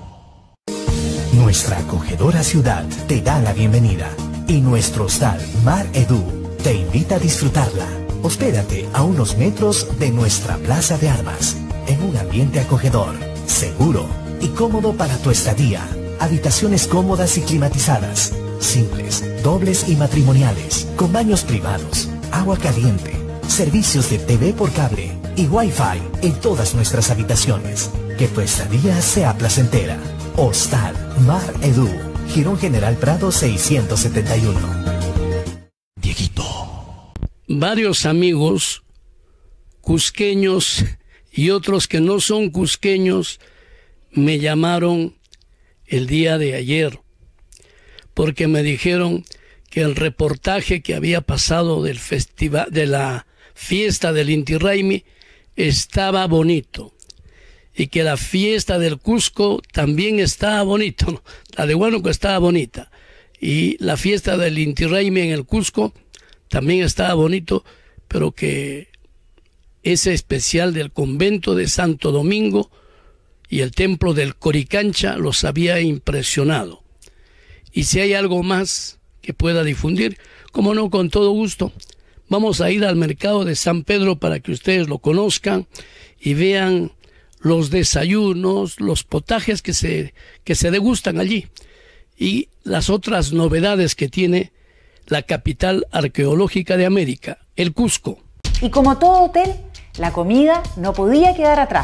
Nuestra acogedora ciudad te da la bienvenida y nuestro hostal Mar Edu te invita a disfrutarla. Hospédate a unos metros de nuestra plaza de armas, en un ambiente acogedor, seguro y cómodo para tu estadía. Habitaciones cómodas y climatizadas, simples, dobles y matrimoniales, con baños privados, agua caliente, servicios de T V por cable y Wi-Fi en todas nuestras habitaciones. Que tu estadía sea placentera. Hostal Mar Edu, Girón General Prado seiscientos setenta y uno. Dieguito. Varios amigos cusqueños y otros que no son cusqueños me llamaron el día de ayer porque me dijeron que el reportaje que había pasado del festival, de la fiesta del Inti Raymi, estaba bonito. Y que la fiesta del Cusco también estaba bonita, ¿no? La de Huánuco estaba bonita. Y la fiesta del Inti Raymi en el Cusco también estaba bonito, pero que ese especial del convento de Santo Domingo y el templo del Coricancha los había impresionado. Y si hay algo más que pueda difundir, como no, con todo gusto. Vamos a ir al mercado de San Pedro para que ustedes lo conozcan y vean los desayunos, los potajes que se, que se degustan allí y las otras novedades que tiene la capital arqueológica de América, el Cusco. Y como todo hotel, la comida no podía quedar atrás.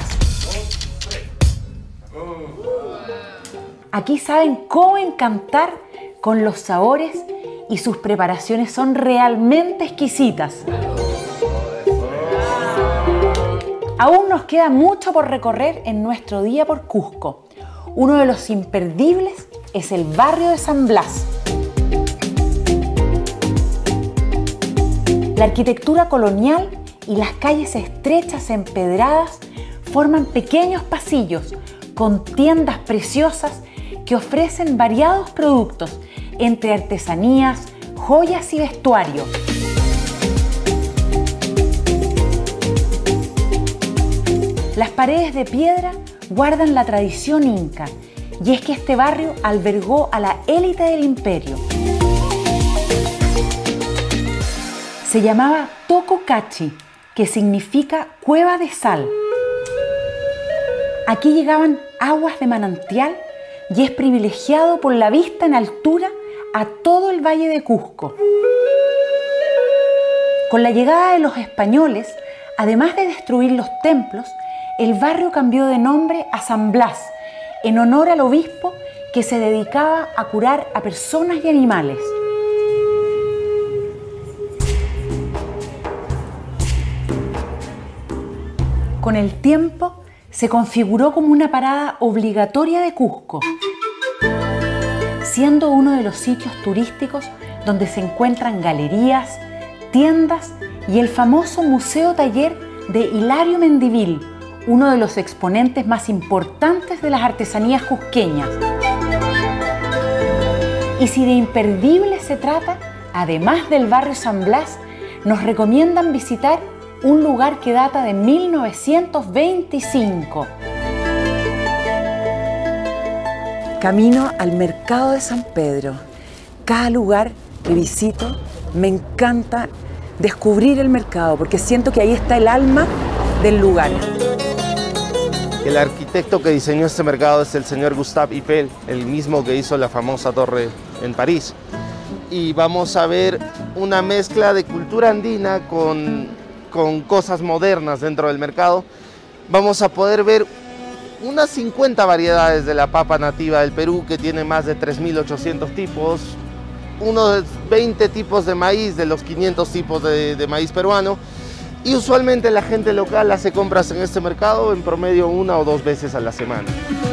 Aquí saben cómo encantar con los sabores y sus preparaciones son realmente exquisitas. Aún nos queda mucho por recorrer en nuestro día por Cusco. Uno de los imperdibles es el barrio de San Blas. La arquitectura colonial y las calles estrechas empedradas forman pequeños pasillos con tiendas preciosas que ofrecen variados productos entre artesanías, joyas y vestuario. Las paredes de piedra guardan la tradición inca y es que este barrio albergó a la élite del imperio. Se llamaba Tococachi, que significa cueva de sal. Aquí llegaban aguas de manantial y es privilegiado por la vista en altura a todo el valle de Cusco. Con la llegada de los españoles, además de destruir los templos, el barrio cambió de nombre a San Blas, en honor al obispo que se dedicaba a curar a personas y animales. Con el tiempo, se configuró como una parada obligatoria de Cusco, siendo uno de los sitios turísticos donde se encuentran galerías, tiendas y el famoso Museo Taller de Hilario Mendivil, uno de los exponentes más importantes de las artesanías cusqueñas. Y si de imperdible se trata, además del barrio San Blas, nos recomiendan visitar un lugar que data de mil novecientos veinticinco. Camino al mercado de San Pedro. Cada lugar que visito me encanta descubrir el mercado porque siento que ahí está el alma del lugar. El arquitecto que diseñó este mercado es el señor Gustave Eiffel, el mismo que hizo la famosa torre en París. Y vamos a ver una mezcla de cultura andina con, con cosas modernas dentro del mercado. Vamos a poder ver unas cincuenta variedades de la papa nativa del Perú, que tiene más de tres mil ochocientos tipos, unos veinte tipos de maíz de los quinientos tipos de, de maíz peruano, y usualmente la gente local hace compras en este mercado en promedio una o dos veces a la semana.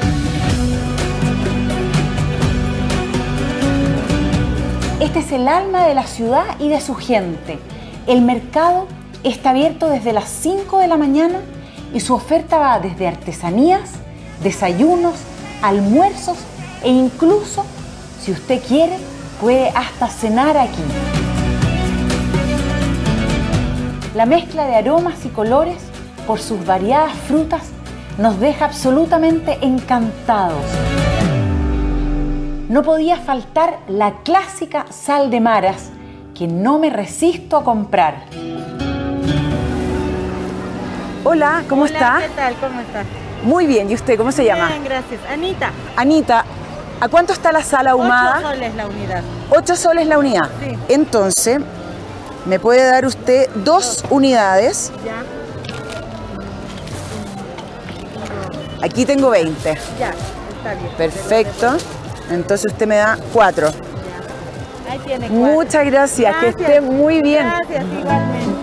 Este es el alma de la ciudad y de su gente. El mercado está abierto desde las cinco de la mañana y su oferta va desde artesanías, desayunos, almuerzos e incluso, si usted quiere, puede hasta cenar aquí. La mezcla de aromas y colores por sus variadas frutas nos deja absolutamente encantados. No podía faltar la clásica sal de maras que no me resisto a comprar. Hola, ¿cómo Hola, está? ¿Qué tal? ¿Cómo está? Muy bien, ¿y usted cómo se llama? Bien, gracias. Anita. Anita, ¿a cuánto está la sal ahumada? Ocho soles la unidad. Ocho soles la unidad. Sí. Entonces, ¿me puede dar usted dos unidades? Ya. Aquí tengo veinte. Ya, está bien. Perfecto. Entonces usted me da cuatro. Ahí tiene cuatro. Muchas gracias, gracias. Que esté muy bien. Gracias, igualmente.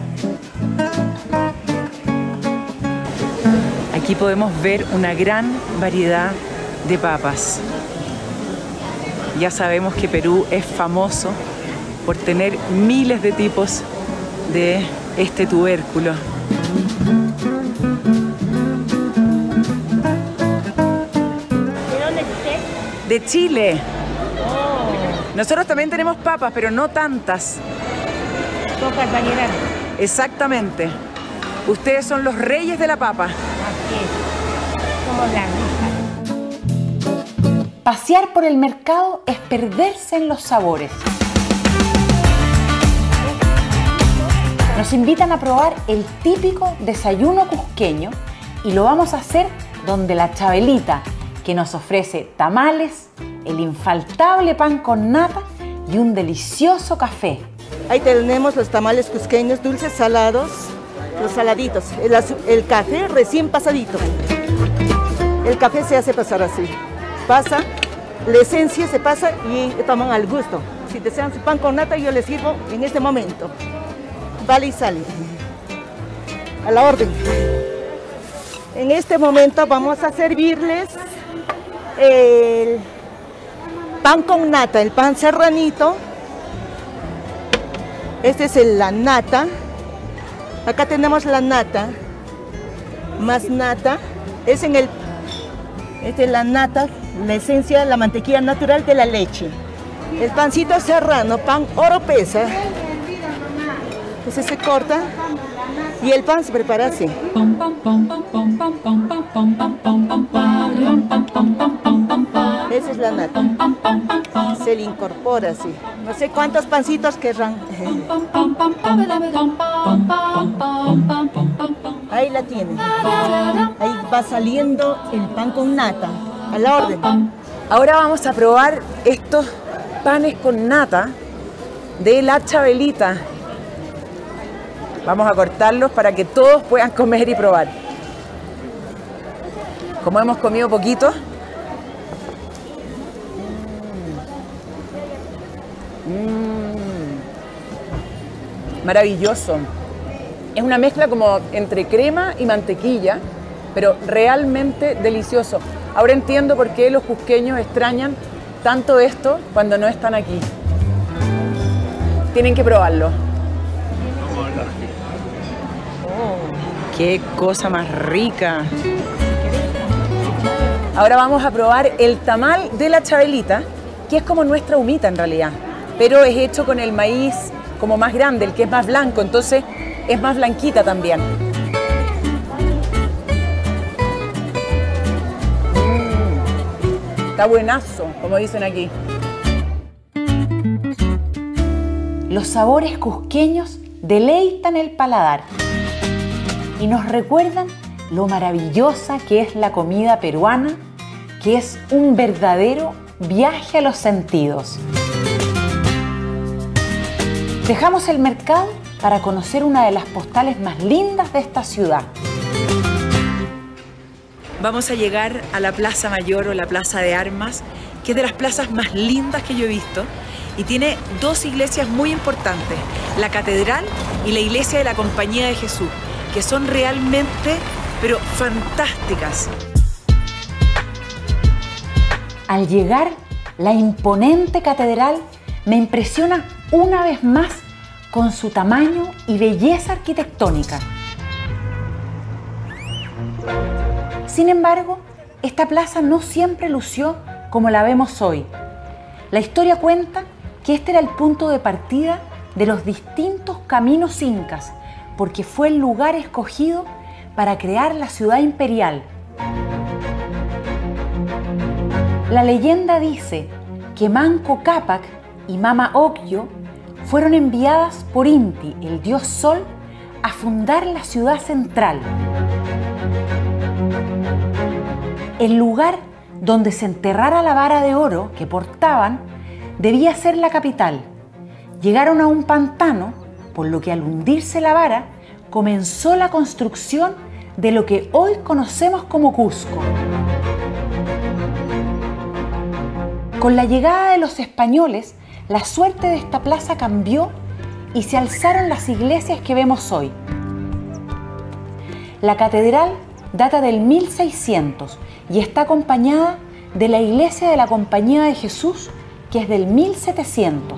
Aquí podemos ver una gran variedad de papas. Ya sabemos que Perú es famoso por tener miles de tipos de este tubérculo. ¿De dónde es usted? De Chile. Oh. Nosotros también tenemos papas, pero no tantas. Pocas variedades. Exactamente. Ustedes son los reyes de la papa. Así es. Somos las ricas. Pasear por el mercado es perderse en los sabores. Nos invitan a probar el típico desayuno cusqueño y lo vamos a hacer donde la Chabelita, que nos ofrece tamales, el infaltable pan con nata y un delicioso café. Ahí tenemos los tamales cusqueños, dulces, salados, los saladitos, el, el café recién pasadito. El café se hace pasar así, pasa, la esencia se pasa y toman al gusto. Si desean su pan con nata, yo les sirvo en este momento. Vale y sale. A la orden. En este momento vamos a servirles el pan con nata, el pan serranito. Este es el, la nata. Acá tenemos la nata, más nata. Es en el, esta es la nata, la esencia, la mantequilla natural de la leche. El pancito serrano, pan oropesa. Entonces se corta Y el pan se prepara así. Esa es la nata. Se le incorpora así. No sé cuántos pancitos querrán. Ahí la tienen. Ahí va saliendo el pan con nata. A la orden. Ahora vamos a probar estos panes con nata de la Chabelita. Vamos a cortarlos para que todos puedan comer y probar. Como hemos comido poquito, mmm, maravilloso. Es una mezcla como entre crema y mantequilla, pero realmente delicioso. Ahora entiendo por qué los cusqueños extrañan tanto esto cuando no están aquí. Tienen que probarlo. Oh, ¡qué cosa más rica! Ahora vamos a probar el tamal de la Chabelita, que es como nuestra humita en realidad, pero es hecho con el maíz como más grande, el que es más blanco, entonces es más blanquita también. Mm, está buenazo, como dicen aquí. Los sabores cusqueños deleitan el paladar y nos recuerdan lo maravillosa que es la comida peruana, que es un verdadero viaje a los sentidos. Dejamos el mercado para conocer una de las postales más lindas de esta ciudad. Vamos a llegar a la Plaza Mayor o la Plaza de Armas, que es de las plazas más lindas que yo he visto y tiene dos iglesias muy importantes, la Catedral y la Iglesia de la Compañía de Jesús, que son realmente, pero fantásticas. Al llegar, la imponente catedral me impresiona una vez más con su tamaño y belleza arquitectónica. Sin embargo, esta plaza no siempre lució como la vemos hoy. La historia cuenta que este era el punto de partida de los distintos caminos incas, porque fue el lugar escogido para crear la ciudad imperial. La leyenda dice que Manco Cápac y Mama Ocllo fueron enviadas por Inti, el dios Sol, a fundar la ciudad central. El lugar donde se enterrara la vara de oro que portaban debía ser la capital. Llegaron a un pantano, por lo que al hundirse la vara, comenzó la construcción de lo que hoy conocemos como Cusco. Con la llegada de los españoles, la suerte de esta plaza cambió y se alzaron las iglesias que vemos hoy. La catedral data del mil seiscientos y está acompañada de la iglesia de la Compañía de Jesús, que es del mil setecientos.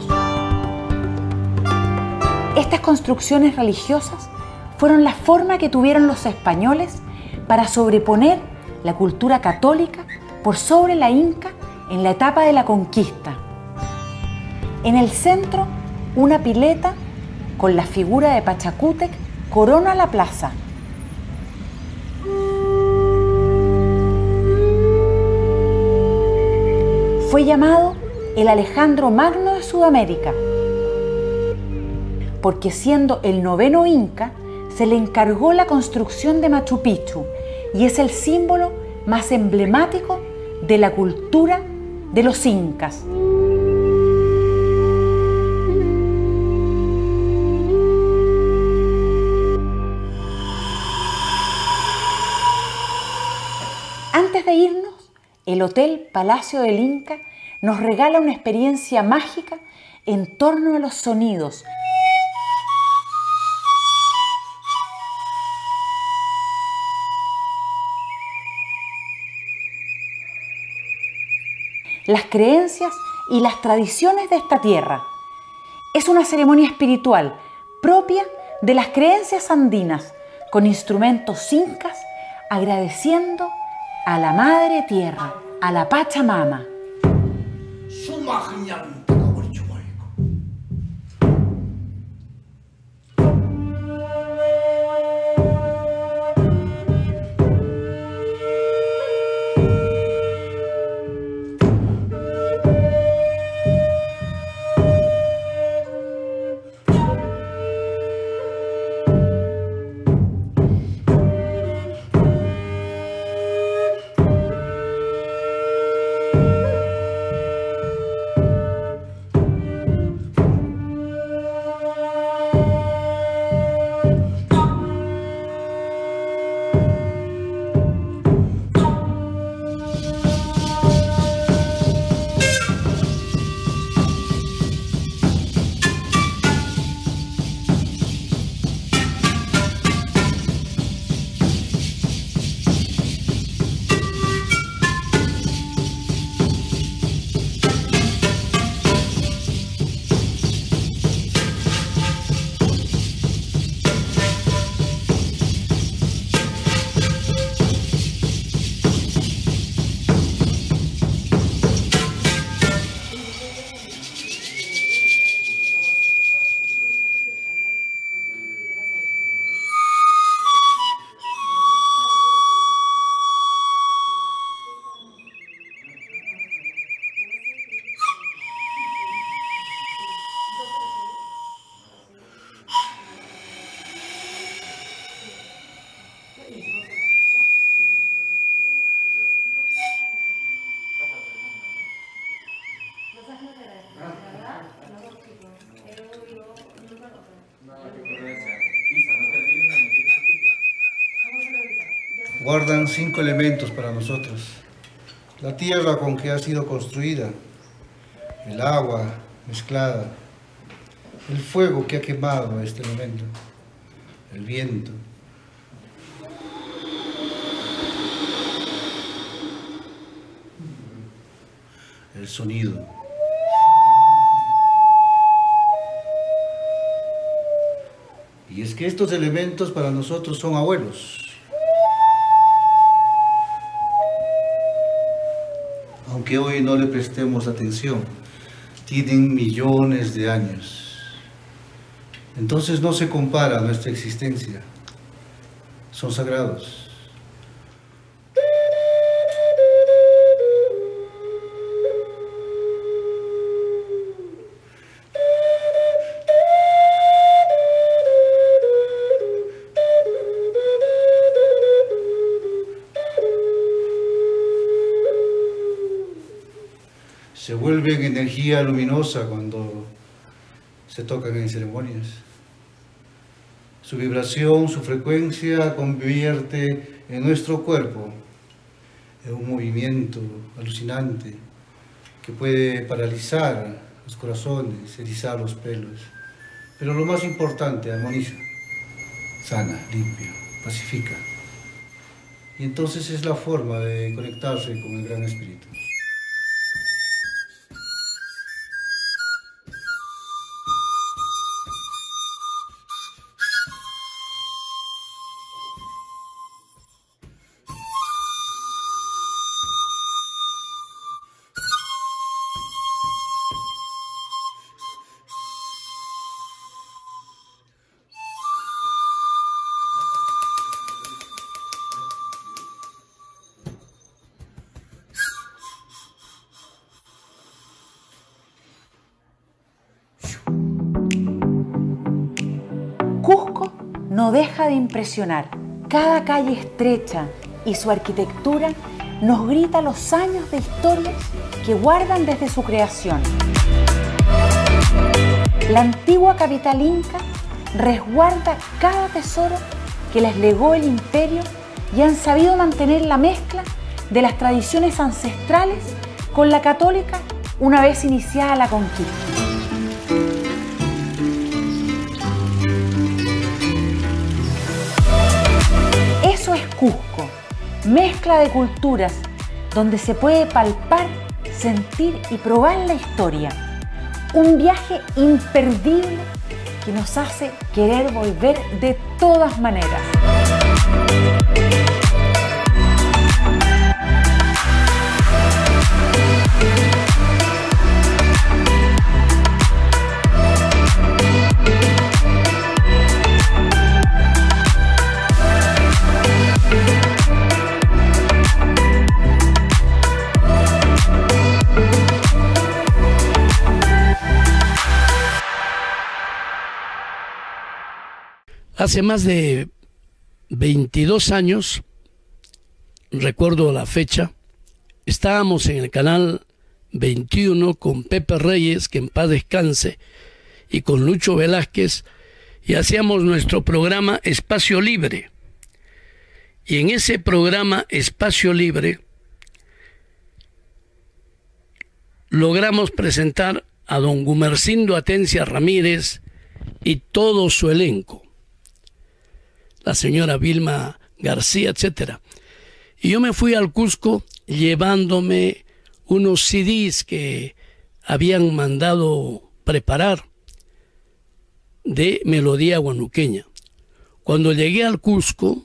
Estas construcciones religiosas fueron la forma que tuvieron los españoles para sobreponer la cultura católica por sobre la inca en la etapa de la conquista. En el centro, una pileta con la figura de Pachacútec corona la plaza. Fue llamado el Alejandro Magno de Sudamérica, porque siendo el noveno inca, se le encargó la construcción de Machu Picchu y es el símbolo más emblemático de la cultura de los incas. Antes de irnos, el Hotel Palacio del Inca nos regala una experiencia mágica en torno a los sonidos. Las creencias y las tradiciones de esta tierra. Es una ceremonia espiritual propia de las creencias andinas, con instrumentos incas, agradeciendo a la Madre Tierra, a la Pachamama. guardan cinco elementos para nosotros. La tierra con que ha sido construida, el agua mezclada, el fuego que ha quemado este elemento, el viento, el sonido. Y es que estos elementos para nosotros son abuelos. Aunque hoy no le prestemos atención, tienen millones de años. Entonces no se compara a nuestra existencia. Son sagrados. Se vuelven energía luminosa cuando se tocan en ceremonias. Su vibración, su frecuencia convierte en nuestro cuerpo en un movimiento alucinante que puede paralizar los corazones, erizar los pelos. Pero lo más importante, armoniza, sana, limpia, pacifica. Y entonces es la forma de conectarse con el Gran Espíritu. Cusco no deja de impresionar. Cada calle estrecha y su arquitectura nos grita los años de historia que guardan desde su creación. La antigua capital inca resguarda cada tesoro que les legó el imperio y han sabido mantener la mezcla de las tradiciones ancestrales con la católica una vez iniciada la conquista. Eso es Cusco, mezcla de culturas donde se puede palpar, sentir y probar la historia. Un viaje imperdible que nos hace querer volver de todas maneras. Hace más de veintidós años, recuerdo la fecha, estábamos en el canal veintiuno con Pepe Reyes, que en paz descanse, y con Lucho Velázquez, y hacíamos nuestro programa Espacio Libre. Y en ese programa Espacio Libre logramos presentar a don Gumercindo Atencia Ramírez y todo su elenco, la señora Vilma García, etcétera. Y yo me fui al Cusco llevándome unos C Ds que habían mandado preparar de melodía guanuqueña. Cuando llegué al Cusco,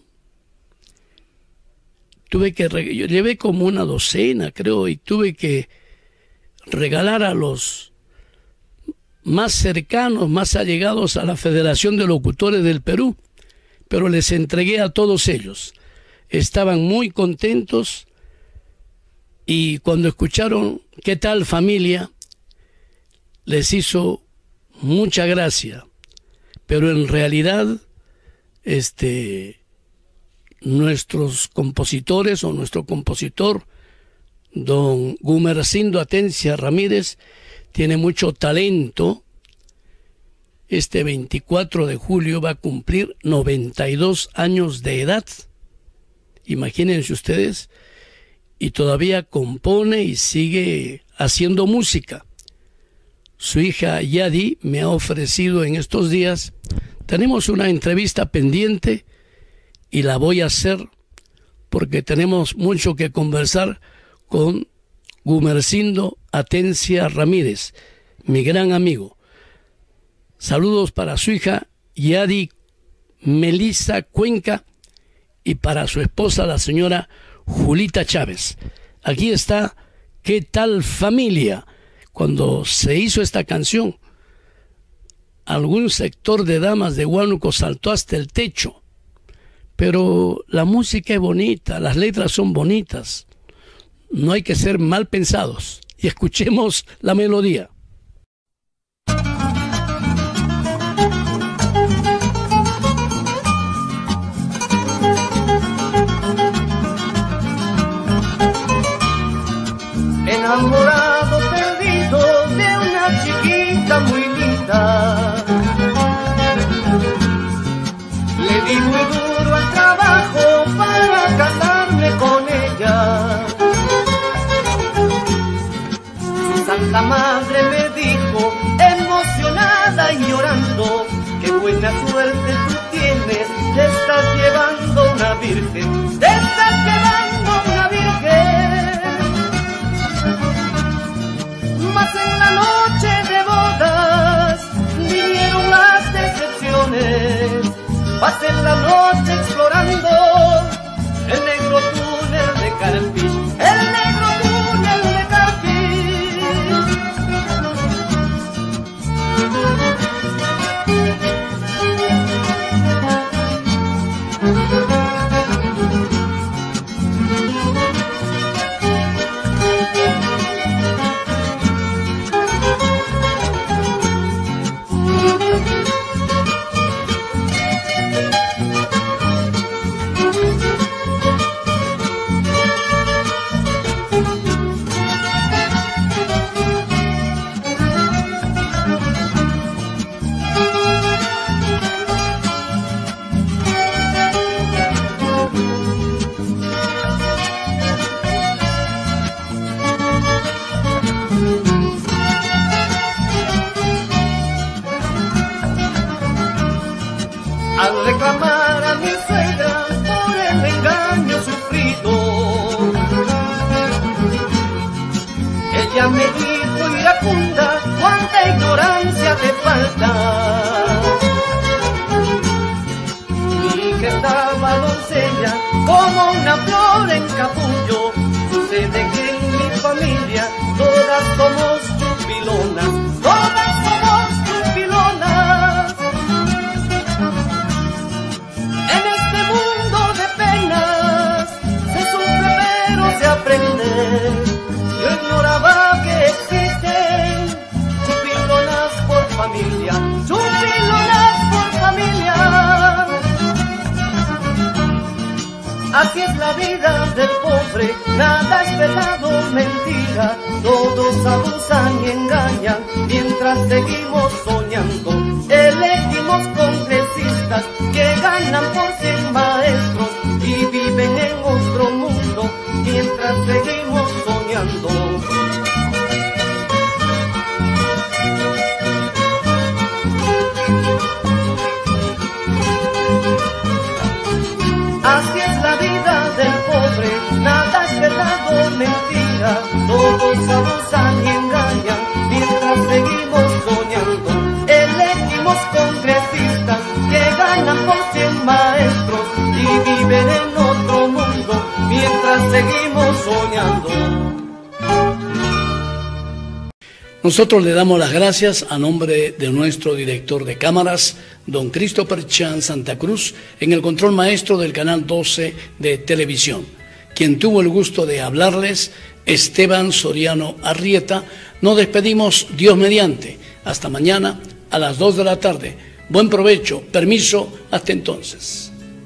tuve que, yo llevé como una docena, creo, y tuve que regalar a los más cercanos, más allegados a la Federación de Locutores del Perú, pero les entregué a todos ellos. Estaban muy contentos y cuando escucharon ¿qué tal familia?, les hizo mucha gracia, pero en realidad este, nuestros compositores o nuestro compositor, don Gumercindo Atencia Ramírez, tiene mucho talento. Este veinticuatro de julio va a cumplir noventa y dos años de edad imagínense ustedes, y todavía compone y sigue haciendo música. Su hija Yadi me ha ofrecido en estos días, tenemos una entrevista pendiente y la voy a hacer porque tenemos mucho que conversar con Gumercindo Atencia Ramírez, mi gran amigo. Saludos para su hija Yadi Melissa Cuenca y para su esposa, la señora Julita Chávez. Aquí está ¿Qué tal familia? Cuando se hizo esta canción, algún sector de damas de Huánuco saltó hasta el techo. Pero la música es bonita, las letras son bonitas. No hay que ser mal pensados. Y escuchemos la melodía. Enamorado perdido de una chiquita muy linda, le di muy duro al trabajo para casarme con ella. Su santa madre me dijo, emocionada y llorando, qué buena suerte tú tienes, te estás llevando una virgen, te estás llevando una virgen. Mas en la noche de bodas vinieron las decepciones. Pasé la noche explorando el negro túnel de Carpich, el negro túnel de Carpich. Al reclamar a mi suegra por el engaño sufrido, ella me dijo, iracunda, cuánta ignorancia te falta. Mi hija estaba doncella como una flor en capullo. Sucede que en mi familia todas somos chupilonas, todas somos chupilonas. Yo ignoraba que existen chupilonas por familia, chupilonas por familia. Así es la vida del pobre, nada es verdad o mentira. Todos abusan y engañan mientras seguimos soñando. Elegimos congresistas que ganan por ser maestros y viven en otro mundo mientras seguimos soñando. Así es la vida del pobre, nada es verdad o mentira. Todos abusan y engañan mientras seguimos soñando. Elegimos congresistas que ganan por ser maestros y viven en otro mundo mientras seguimos soñando. Nosotros le damos las gracias a nombre de nuestro director de cámaras, don Christopher Chan Santa Cruz, en el control maestro del canal doce de televisión. Quien tuvo el gusto de hablarles, Esteban Soriano Arrieta. Nos despedimos, Dios mediante. Hasta mañana a las dos de la tarde. Buen provecho, permiso, hasta entonces.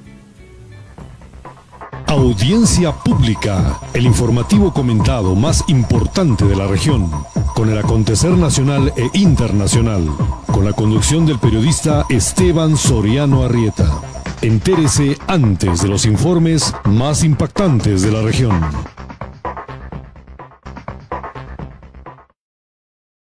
Audiencia pública, el informativo comentado más importante de la región, con el acontecer nacional e internacional, con la conducción del periodista Esteban Soriano Arrieta. Entérese antes de los informes más impactantes de la región.